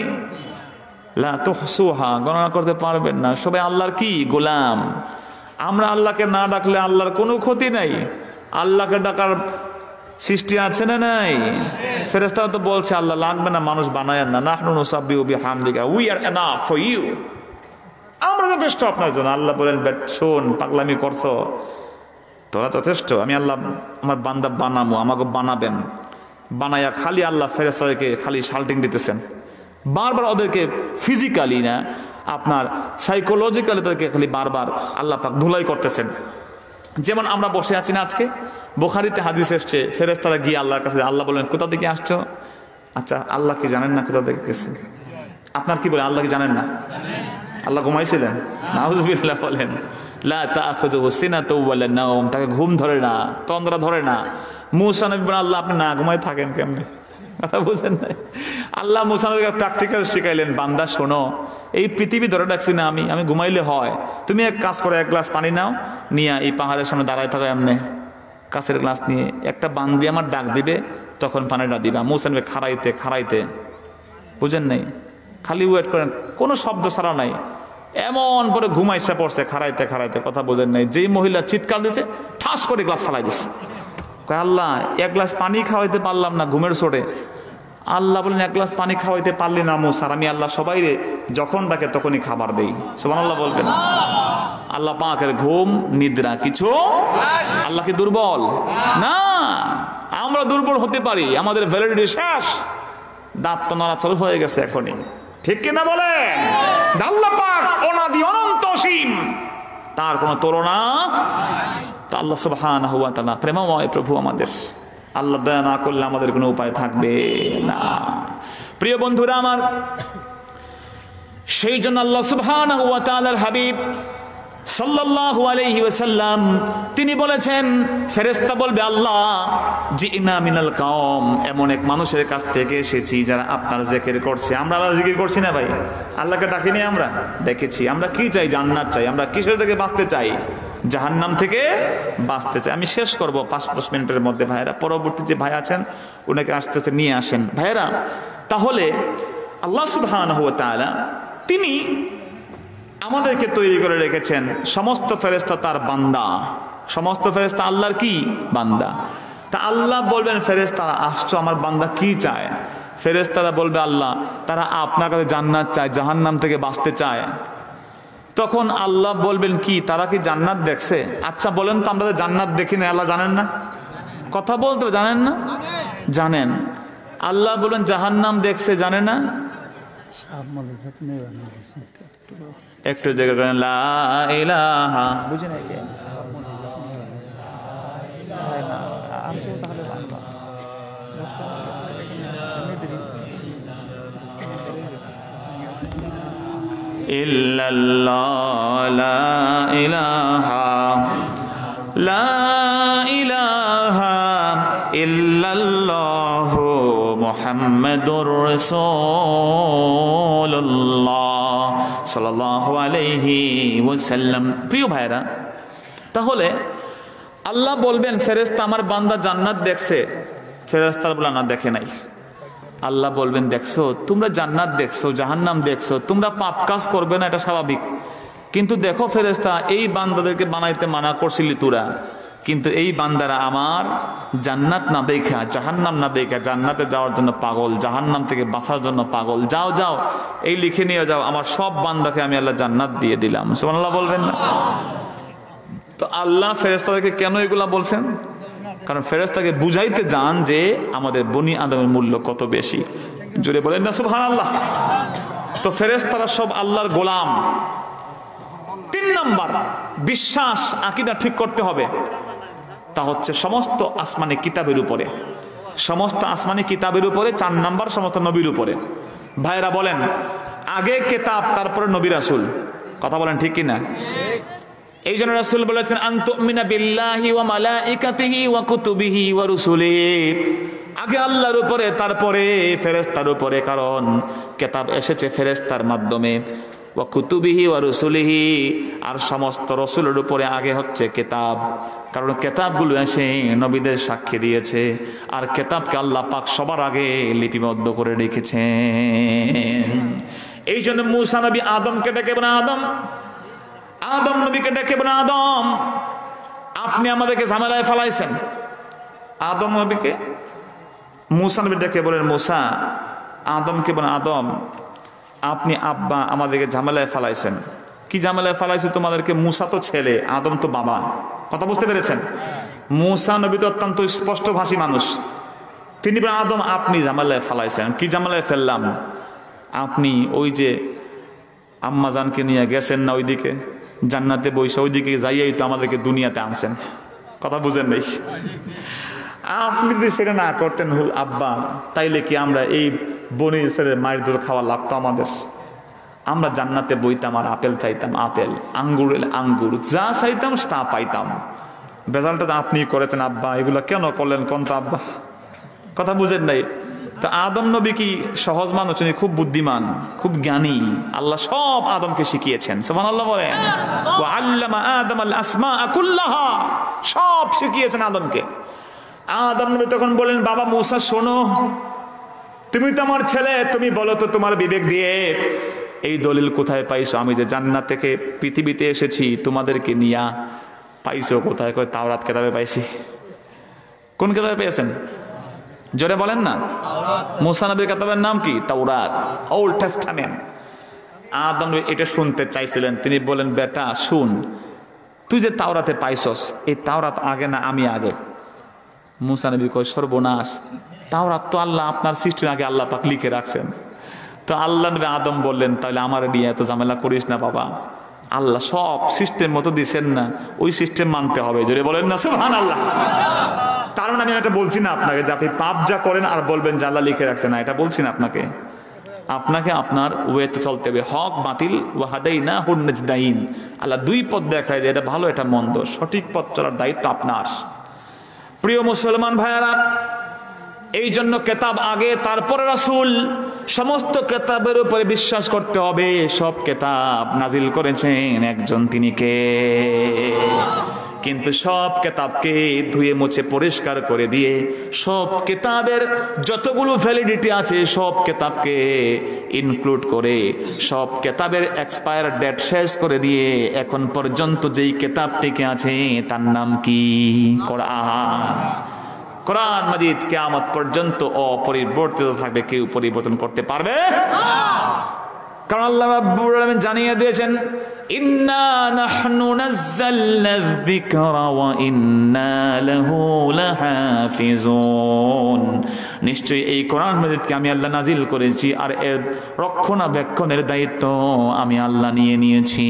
লা তুহসুহা, গণনা করতে পারবেন না। সবাই আল্লাহর কি গোলাম। আমরা আল্লাহকে না ডাকলে আল্লাহর কোনো ক্ষতি নাই। আল্লাহকে ডাকার সৃষ্টি আছে না নাই? ফেরেশতারা তো বলছে আল্লাহ লাগবে না, মানুষ বানায় না। নাহনু নুসাব্বিহু বিহামদিকা, we are enough for you, আমরা যথেষ্ট আপনার জন্য। আল্লাহ বলেন, বেট শোন, পাগলামি করছো, তোরা যথেষ্ট। আমি আল্লাহ আমার বান্দা বানাবো, আমাকে বানাবেন। বানায়া খালি আল্লাহ ফেরেশতাদেরকে খালি শাল্টিং দিতেছেন, বারবার ওদেরকে ফিজিক্যালি না, আপনার সাইকোলজিক্যালি তাদেরকে খালি বারবার আল্লাহ পাক ধুলাই করতেছেন। যেমন আমরা বসে আছি না, আজকে বুখারীতে হাদিস এসছে, ফেরেশতারা গিয়ে আল্লাহর কাছে, আল্লাহ বলেন কোথা থেকে আসছো? আচ্ছা, আল্লাহ কি জানেন না কোথা থেকে গেছে? আপনার কি বলেন, আল্লাহ কি জানেন না? আল্লাহ ঘুমাইছিলেন? নাউযুবিল্লাহ বলেন। লা তাখুযুহু সিনাতুন ওয়ালা নাওম, তাকে ঘুম ধরে না, তন্দ্রা ধরে না। মুসা নবী বলেন, আল্লাহ আপনি না ঘুমায় থাকেন কেমনে? কথা বুঝেন না? আল্লাহ মুসা নবীকে প্র্যাকটিক্যাল শিখাইলেন, বান্দা শোনো, এই পৃথিবী ধরে রাখছি না আমি, আমি ঘুমাইলে হয়। তুমি এক কাজ করো, এক গ্লাস পানি নাও, নিয়ে এই পাহাড়ের সামনে দাঁড়ায় থাকো, এমনি কাছের গ্লাস নিয়ে একটা বান দিয়ে আমার ডাক দিবে, তখন পানিটা দিবা। মুসা নবী খাড়াইতে খাড়াইতে, বুঝেন নাই, খালি ওয়েট করেন, কোনো শব্দ ছাড়া নাই, এমন করে ঘুমাইসা পড়ছে খাড়াইতে খাড়াইতে। কথা বোঝেন নাই? যেই মহিলা চিৎকার দিছে, ঠাস করে গ্লাস ফালাই দিছে। আল্লাহ এক গ্লাস পানি খাওয়াইতে পারলাম না ঘুমের চোটে। আল্লাহ বলেন, এক গ্লাস পানি খাওয়াইতে পারলি না মুসা, আমি আল্লাহ সবাই রে যখন ডাকে তখনই খাবার দেই। সুবহানাল্লাহ বলবেন। আল্লাহ পাকের ঘুম নিদ্রা কিছু, আল্লাহ কি দুর্বল? না, আমরা দুর্বল হতে পারি, আমাদের ভ্যালিডিটি শেষ, দাঁত তো নড়াচড় হয়ে গেছে এখনই, ঠিক কিনা বলেন? আল্লাহ পাক অনাদি অনন্ত অসীম, তার কোনো তুলনা। তা আল্লাহ সুবহানাহু ওয়া তাআলা প্রেমময় প্রভু আমাদের, আল্লাহ দয়া না করলে আমাদের কোনো উপায় থাকবে না। প্রিয় বন্ধুরা আমার, সেই জন্য আল্লাহ সুবহানাহু ওয়া তাআলার হাবিব সাল্লাল্লাহু আলাইহি ওয়াসাল্লাম তিনি বলেছেন ফেরেশতা বলবে আল্লাহ জিনা মিনাল কওম, এমন এক মানুষের কাছ থেকে এসেছি যারা আপনার জিকির করছে। আমরা আল্লাহ জিকির করছি না ভাই? আল্লাহকে ডাকিনি আমরা? ডেকেছি। আমরা কি চাই? জান্নাত চাই। আমরা কিসের থেকে বাঁচতে চাই? জাহান্নাম থেকে বাঁচতে চাই। আমি শেষ করব পাঁচ দশ মিনিটের মধ্যে ভাইয়েরা, পরবর্তী যে ভাই আছেন উনাকে আস্তে আস্তে নিয়ে আসেন ভাইয়েরা। তাহলে আল্লাহ সুবহানাহু ওয়া তাআলা তিনি আমাদেরকে তৈরি করে রেখেছেন, সমস্ত ফেরেশতা তার বান্দা, সমস্ত ফেরেশতা আল্লাহর কি বান্দা। তা আল্লাহ বলবেন ফেরেশতারা আসছো, আমার বান্দা কি চায়? ফেরেশতারা বলবে আল্লাহ তারা আপনার কাছে জান্নাত চায়, জাহান্নাম থেকে বাঁচতে চায়। তখন আল্লাহ বলবেন কি তারা কি জান্নাত দেখছে? আচ্ছা বলেন তো, আমরা জান্নাত দেখি না, আল্লাহ জানেন না? কথা বলতে জানেন না? জানেন। আল্লাহ বলেন জাহান্নাম দেখছে, জানে না? একটু জায়গা করেন লা ইলাহা, বুঝে নাই কে? ইল্লাল্লাহ লা ইলাহা লা ইলাহা ইল্লাল্লাহু মুহাম্মাদুর রাসূলুল্লাহ সাল্লাল্লাহু আলাইহি ওয়াসাল্লাম। প্রিয় ভাইরা, তাহলে আল্লাহ বলবেন ফেরেশতা আমার বান্দা জান্নাত দেখছে। ফেরেশতারা বলে না দেখে নাই। আল্লাহ বলবেন দেখছো, তোমরা জান্নাত দেখছো, জাহান্নাম দেখছো, তোমরা পাপ কাজ করবে না, এটা স্বাভাবিক। কিন্তু দেখো ফেরেশতা, এই বান্দাদেরকে বানাইতে মানা করছিলি তোরা, কিন্তু এই বান্দারা আমার জান্নাত না দেখা, জাহান্নাম না দেখা জান্নাতে যাওয়ার জন্য পাগল, জাহান্নাম থেকে বাঁচার জন্য পাগল। যাও যাও এই লিখে নিয়ে যাও, আমার সব বান্দাকে আমি আল্লাহ জান্নাত দিয়ে দিলাম। সুবহানাল্লাহ বলবেন না? তো আল্লাহ ফেরেশতাদেরকে কেন এগুলা বলছেন? কারণ ফেরেশতাকে বুঝাইতে যান যে আমাদের বনি আদমের মূল্য কত বেশি। জোরে বলেন না সুবহানাল্লাহ। তো ফেরেশতারা সব আল্লাহর গোলাম। তিন নাম্বার বিশ্বাস, আকীদা ঠিক করতে হবে। তা হচ্ছে সমস্ত আসমানি কিতাবের উপরে, সমস্ত আসমানি কিতাবের উপরে, চার নাম্বার সমস্ত নবীর উপরে। ভাইরা বলেন আগে কিতাব তারপরে নবী রাসূল। কথা বলেন ঠিক কি না? এই জন্য রাসূল বলেছেন আনতুমিনা বিল্লাহি ওয়া মালাইকাতিহি ওয়া কুতুবিহি ওয়া রুসুলিহি, আগে আল্লাহর উপরে তারপরে ফেরেশতার উপরে, কারণ কিতাব এসেছে ফেরেশতার মাধ্যমে। ওয়া কুতুবিহি ওয়া রুসুলিহি, আর সমস্ত রসুলের উপরে আগে হচ্ছে কিতাব, কারণ কিতাবগুলো এসে নবীদের সাক্ষী দিয়েছে, আর কিতাবকে আল্লাহ পাক সবার আগে লিপিবদ্ধ করে রেখেছেন। এই জন্য মূসা নবী আদমকে ডেকে বলেন আদম, আদম নবীকে ডেকে বলেন আদম আপনি আমাদেরকে ঝামেলায় ফেলাইছেন। আদম নবীকে মূসা নবী ডেকে বলেন মূসা, আদমকে বলেন আদম আপনি আব্বা আমাদেরকে ঝামেলায় ফেলাইছেন। কি ঝামেলায় ফেলাইছে তোমাদেরকে? মূসা তো ছেলে, আদম তো বাবা। কথা বুঝতে পেরেছেন? মূসা নবী তো অত্যন্ত স্পষ্ট ভাষী মানুষ। তিনি বলেন আদম আপনি ঝামেলায় ফেলাইছেন। কি ঝামেলায় ফেললাম? আপনি ওই যে আম্মাজানকে নিয়ে গেছেন না ওইদিকে জান্নাতে বইসা, ওইদিকে যাইয়াই তো আমাদেরকে দুনিয়াতে আনছেন। কথা বুঝেন নাই? আপনি যদি সেটা না করতেন আব্বা, তাইলে কি আমরা এই বনি ইসরাইলের মায়ের দুধ খাওয়া লাগতো আমাদের? আমরা জান্নাতে বইতাম আর আপেল চাইতাম আপেল, আঙ্গুর আঙ্গুর, যা চাইতাম তা পাইতাম। বেজালটা তো আপনি করেছেন আব্বা, এগুলো কেন করলেন কোন তো আব্বা? কথা বুঝেন নাই? তো আদম নবী কি সহজ মানুষ? উনি খুব বুদ্ধিমান, খুব জ্ঞানী। আল্লাহ সব আদমকে শিখিয়েছেন। সুবহানাল্লাহ বলেন। ওয়া আল্লামা আদম আল আসমাআ কুল্লাহা, সব শিখিয়েছেন আদমকে। আদম নবী তখন বলেন বাবা মূসা শোনো, তুমি তো আমার ছেলে, তুমি বলো তো তোমার বিবেক দিয়ে এই দলিল কোথায় পাইছো? আমি যে জান্নাত থেকে পৃথিবীতে এসেছি তোমাদেরকে নিয়া, পাইছো কোথায়? কয় তাওরাত কিতাবে পাইছি। কোন কিতাবে পেয়েছেন? জোরে বলেন না। মূসা নবীর কিতাবের নাম কি? তাওরাত, ওল্ড টেস্টামেন্ট। আদম নবী এটা শুনতে চাইছিলেন। তিনি বলেন বেটা শুন, তুই যে তাওরাতে পাইছস, এই তাওরাত আগে না আমি আগে? মূসা নবী কয় সর্বনাশ, তাওরাত তো আল্লাহ আপনার সৃষ্টির আগে আল্লাহ পাক লিখে রাখছেন। তো আল্লাহ নবী আদম বললেন তাহলে আমার নিয়ে এত ঝামেলা করিস না বাবা, আল্লাহ সব সিস্টেম মতো দিচ্ছেন না, ওই সিস্টেম মানতে হবে। জোরে বলেন না সুবহানাল্লাহ। তার মানে আমি এটা বলছি না আপনাকে যে আপনি পাপ যা করেন আর বলবেন যে আল্লাহ লিখে রাখছে না, এটা বলছি না আপনাকে। আপনাকে আপনার ওয়েতে চলতে হবে। হক বাতিল ওয়াহাদাইনা হুন নাজদাইন, আল্লাহ দুই পথ দেখায় যে এটা ভালো এটা মন্দ, সঠিক পথ চলার দায়িত্ব আপনার। প্রিয় মুসলমান ভাইয়ারা, এই জন্য কেতাব আগে তারপরে রাসূল। সমস্ত কেতাবের উপরে বিশ্বাস করতে হবে। সব কেতাব নাজিল করেছেন একজন, তিনি কে? কিন্তু সব কেতাবকে ধুয়ে মুছে পরিষ্কার করে দিয়ে সব কেতাবের যতগুলো ভ্যালিডিটি আছে সব কেতাবকে ইনক্লুড করে সব কেতাবের এক্সপায়ার ডেট শেষ করে দিয়ে এখন পর্যন্ত যেই কেতাবটিকে আছে তার নাম কি? কোরআন। কোরআন মাজিদ কিয়ামত পর্যন্ত অপরিবর্তিত থাকবে, কেউ পরিবর্তন করতে পারবে না। কারণ আল্লাহ রাব্বুল আলামিন জানিয়ে দিয়েছেন, ইন্না নাহনু নাযালনা যিকরা ওয়া ইন্না লাহু লাহাফিজুন। নিশ্চয়ই এই কোরআন মাজিদকে আমি আল্লাহ নাজিল করেছি আর এর রক্ষণাবেক্ষণের দায়িত্ব আমি আল্লাহ নিয়ে নিয়েছি।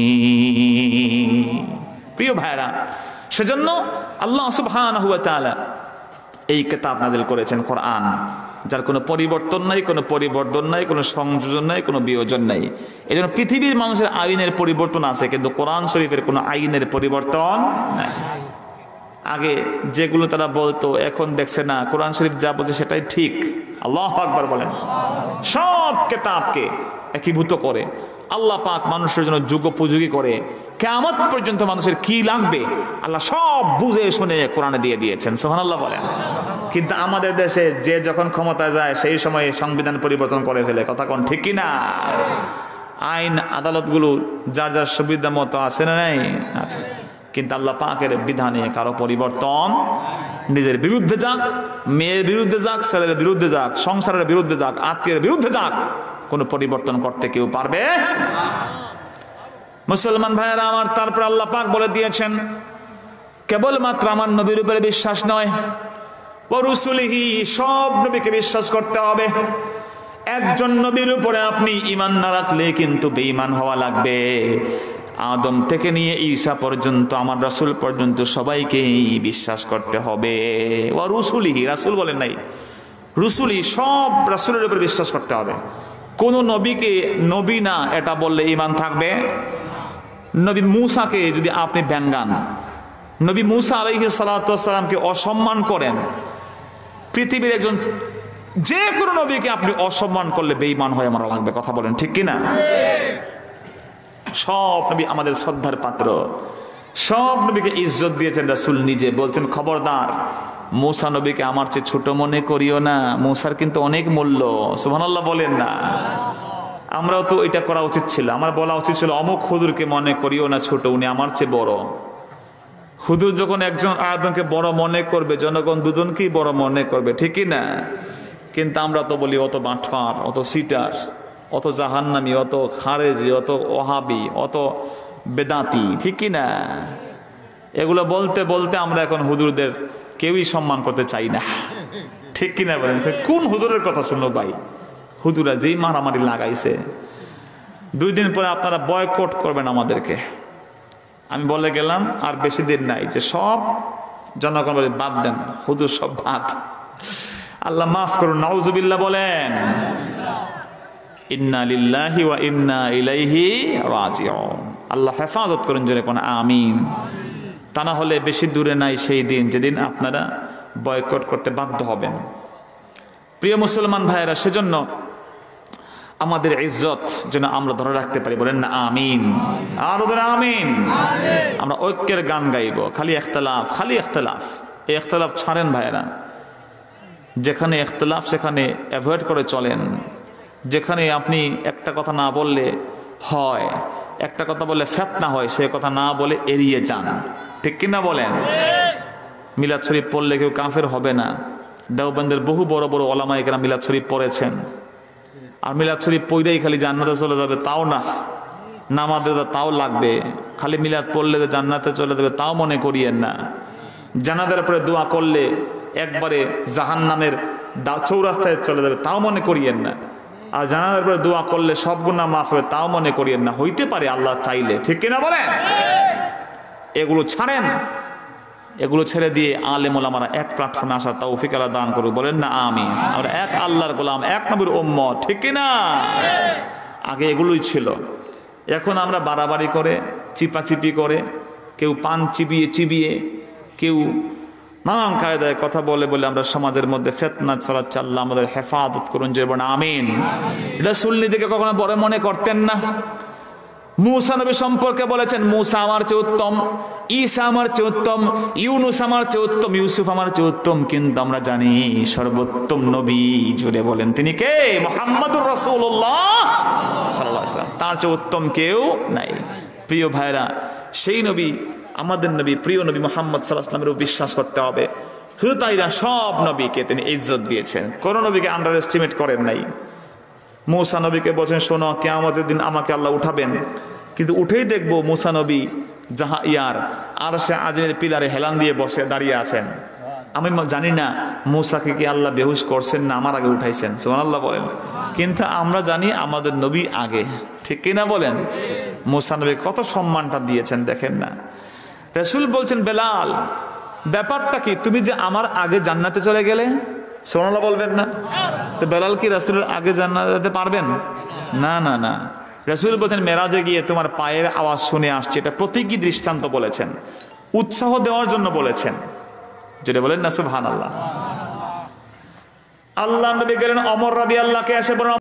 প্রিয় ভাইরা, সেজন্য আল্লাহ সুবহানাহু ওয়া তাআলা এই কিতাব নাজিল করেছেন কোরআন, যার কোনো পরিবর্তন নাই, কোনো পরিবর্তন নাই, কোনো সংযোজন নাই, কোনো বিয়োজন নাই। এই জন্য পৃথিবীর মানুষের আইনের পরিবর্তন আছে, কিন্তু কোরআন শরীফের কোনো আইনের পরিবর্তন নাই। আগে যেগুলো তারা বলতো এখন দেখছে না, কোরআন শরীফ যা বলছে সেটাই ঠিক। আল্লাহু আকবার বলেন। সব কিতাবকে একীভূত করে আল্লাহ পাক মানুষের জন্য যুগোপযোগী করে কিয়ামত পর্যন্ত মানুষের কি লাগবে আল্লাহ সব বুঝে শুনে কোরআনে দিয়ে দিয়েছেন। সুবহানাল্লাহ বলেন। কিন্তু আমাদের দেশে যে যখন ক্ষমতায় যায় সেই সময় সংবিধান পরিবর্তন করে ফেলে, কথা কোন ঠিক কিনা? আইন আদালতগুলো যার যার সুবিধা মতো আছে না নাই? আছে। কিন্তু আল্লাহ পাকের বিধানে কারো পরিবর্তন, নিজের বিরুদ্ধে যাক, মেয়ের বিরুদ্ধে যাক, ছেলের বিরুদ্ধে যাক, সংসারের বিরুদ্ধে যাক, আত্মীয়ের বিরুদ্ধে যাক, কোনো পরিবর্তন করতে কেউ পারবে? মুসলমান ভাইয়েরা আমার, তারপর আল্লাহ পাক বলে দিয়েছেন কেবলমাত্র আমার নবীর উপরে বিশ্বাস নয়, ওয়া রুসুলিহি, সব নবীকে বিশ্বাস করতে হবে। একজন নবীর উপরে আপনি ঈমান না রাখলে কিন্তু বেঈমান হওয়া লাগবে। আদম থেকে নিয়ে ঈসা পর্যন্ত, আমার রাসূল পর্যন্ত সবাইকেই বিশ্বাস করতে হবে। ওয়া রুসুলিহি, রাসূল বলেন নাই, রুসুলি, সব রাসূলের উপর বিশ্বাস করতে হবে। কোন নবীকে নবী না এটা বললে ঈমান থাকবে? নবী মূসাকে যদি আপনি ব্যঙ্গান, নবী মূসা আলাইহিস সালাতু ওয়াস সালামকে অসম্মান করেন, পৃথিবীর একজন যে কোনো নবীকে আপনি অসম্মান করলে বেঈমান হয়ে মারা লাগবে, কথা বলেন ঠিক কিনা? সব নবী আমাদের শ্রদ্ধার পাত্র, সব নবীকে ইজ্জত দিয়েছেন রাসূল নিজে। বলছেন খবরদার মূসা নবীকে আমার চেয়ে ছোট মনে করিও না, মূসার কিন্তু অনেক মূল্য। সুবহানাল্লাহ বলেন না? আমরাও তো এটা করা উচিত ছিল, আমার বলা উচিত ছিল অমুক হুজুরকে মনে করিও না ছোট, উনি আমার চেয়ে বড়। হুজুর যখন একজন আরেকজনকে বড় মনে করবে, জনগণ দুজনকেই বড় মনে করবে, ঠিকই না? কিন্তু আমরা তো বলি অত বাটপার, অত সিটার, অত জাহান্নামী, অত খারেজি, অত ওহাবি, অত বেদাতি, ঠিক কি না? এগুলো বলতে বলতে আমরা এখন হুজুরদের কেউই সম্মান করতে চাই না, ঠিক কিনা বলেন? কোন হুজুরের কথা শুনলো ভাই? হুজুরা যেই মারামারি লাগাইছে, দুই দিন পরে আপনারা বয়কট করবেন আমাদেরকে। আমি বলে গেলাম আর বেশি দিন নাই যে সব জনগণ বলে বাদ দেন, হুজুর সব বাদ। আল্লাহ মাফ করুন, নাউজুবিল্লাহ বলেন। ইন্না লিল্লাহি ওয়া ইন্না ইলাইহি রাজিউন। আল্লাহ হেফাজত করুন, জোরে কোন আমিন। তা না হলে বেশি দূরে নাই সেই দিন যেদিন আপনারা বয়কট করতে বাধ্য হবেন। প্রিয় মুসলমান ভাইয়েরা, সেজন্য আমাদের ইজ্জত যেন আমরা ধরে রাখতে পারি, বলেন না আমিন। আর ওদের আমিন। আমরা ঐক্যের গান গাইব, খালি ইখতিলাফ, খালি ইখতিলাফ, এই ইখতিলাফ ছাড়েন ভাইয়েরা। যেখানে ইখতিলাফ সেখানে অ্যাভয়েড করে চলেন। যেখানে আপনি একটা কথা না বললে হয়, একটা কথা বললে ফিতনা হয়, সে কথা না বলে এড়িয়ে যান, ঠিক কিনা বলেন? মিলাদ শরীফ পড়লে কেউ কাফের হবে না। দেওবন্দের বহু বড় বড় ওলামা ইকরাম মিলাদ শরীফ পড়েছেন। আর মিলাদ শরীফ পড়লেই খালি জান্নাতে চলে যাবে তাও না, নামাজ তাও লাগবে। খালি মিলাদ পড়লে যে জান্নাতে চলে যাবে তাও মনে করিয়েন না। জানাজার পরে দোয়া করলে একবারে জাহান্নামের চৌরাস্তায় চলে যাবে তাও মনে করিয়েন না। আর জানাজার পরে দোয়া করলে সব গুনাহ মাফ হবে তাও মনে করিয়েন না। হইতে পারে আল্লাহ চাইলে, ঠিক কিনা বলেন? এগুলো ছাড়েন। এগুলো ছেড়ে দিয়ে আলেম ওলামারা এক প্ল্যাটফর্মে আসার তৌফিক আল্লাহ দান করুক, বলেন না আমিন। আমরা এক আল্লাহর গোলাম, এক নবীর উম্মত, ঠিক কিনা? আগে এগুলোই ছিল। এখন আমরা বাড়াবাড়ি করে, চিপাচিপি করে, কেউ পান চিবিয়ে চিবিয়ে, কেউ নানান কায়দায় কথা বলে বলে আমরা সমাজের মধ্যে ফিতনা ছড়াচ্ছি। আল্লাহ আমাদের হেফাজত করুন, যে বলেন আমিন। রাসূল নিজেকে কখনো বড় মনে করতেন না। মূসা নবী সম্পর্কে বলেছেন, মূসা আমার চেয়ে উত্তম, ঈসা আমার চেয়ে উত্তম, ইউনুস আমার চেয়ে উত্তম, ইউসুফ আমার চেয়ে উত্তম, কিন্তু আমরা জানি সর্বোত্তম নবী, জুড়ে বলেন তিনি কে? মুহাম্মদুর রাসূলুল্লাহ সাল্লাল্লাহু আলাইহি ওয়াসাল্লাম। তার চেয়ে উত্তম কেউ নাই। প্রিয় ভাইরা, সেই নবী, আমাদের নবী, প্রিয় নবী মুহাম্মদ সাল্লাল্লাহু আলাইহি ওয়াসাল্লামের বিশ্বাস করতে হবে। শুধু তাই না, সব নবীকে তিনি ইজ্জত দিয়েছেন, কোন নবীকে আন্ডার এস্টিমেট করেন নাই। মূসা নবীকে বলছেন, শোনো, কিয়ামতের দিন আমাকে আল্লাহ উঠাবেন, কিন্তু উঠেই দেখবো মূসা নবী যাহা ইয়ার আর সে আজের পিলারে হেলান দিয়ে বসে দাঁড়িয়ে আছেন। আমি জানি না মূসাকে কি আল্লাহ বেহুশ করছেন না আমার আগে উঠাইছেন, সুবহানাল্লাহ বলেন। কিন্তু আমরা জানি আমাদের নবী আগে, ঠিক কিনা বলেন? মূসা নবী কত সম্মানটা দিয়েছেন দেখেন না। রাসূল বলছেন, বেলাল, ব্যাপারটা কি, তুমি যে আমার আগে জান্নাতে চলে গেলে? সুবহানাল্লাহ বলবেন না? তো বেলাল কি রাসূলের আগে জান্নাতে যেতে পারবেন? না না না। রাসূল বলেছেন, মেরাজে গিয়ে তোমার পায়ের আওয়াজ শুনে আসছে, এটা প্রতীকী দৃষ্টান্ত বলেছেন, উৎসাহ দেওয়ার জন্য বলেছেন, যেটা বলেন না সুবহানাল্লাহ। আল্লাহ নবী গেলেন, ওমর রাদিয়াল্লাহু আনহু কে এসে বলেন,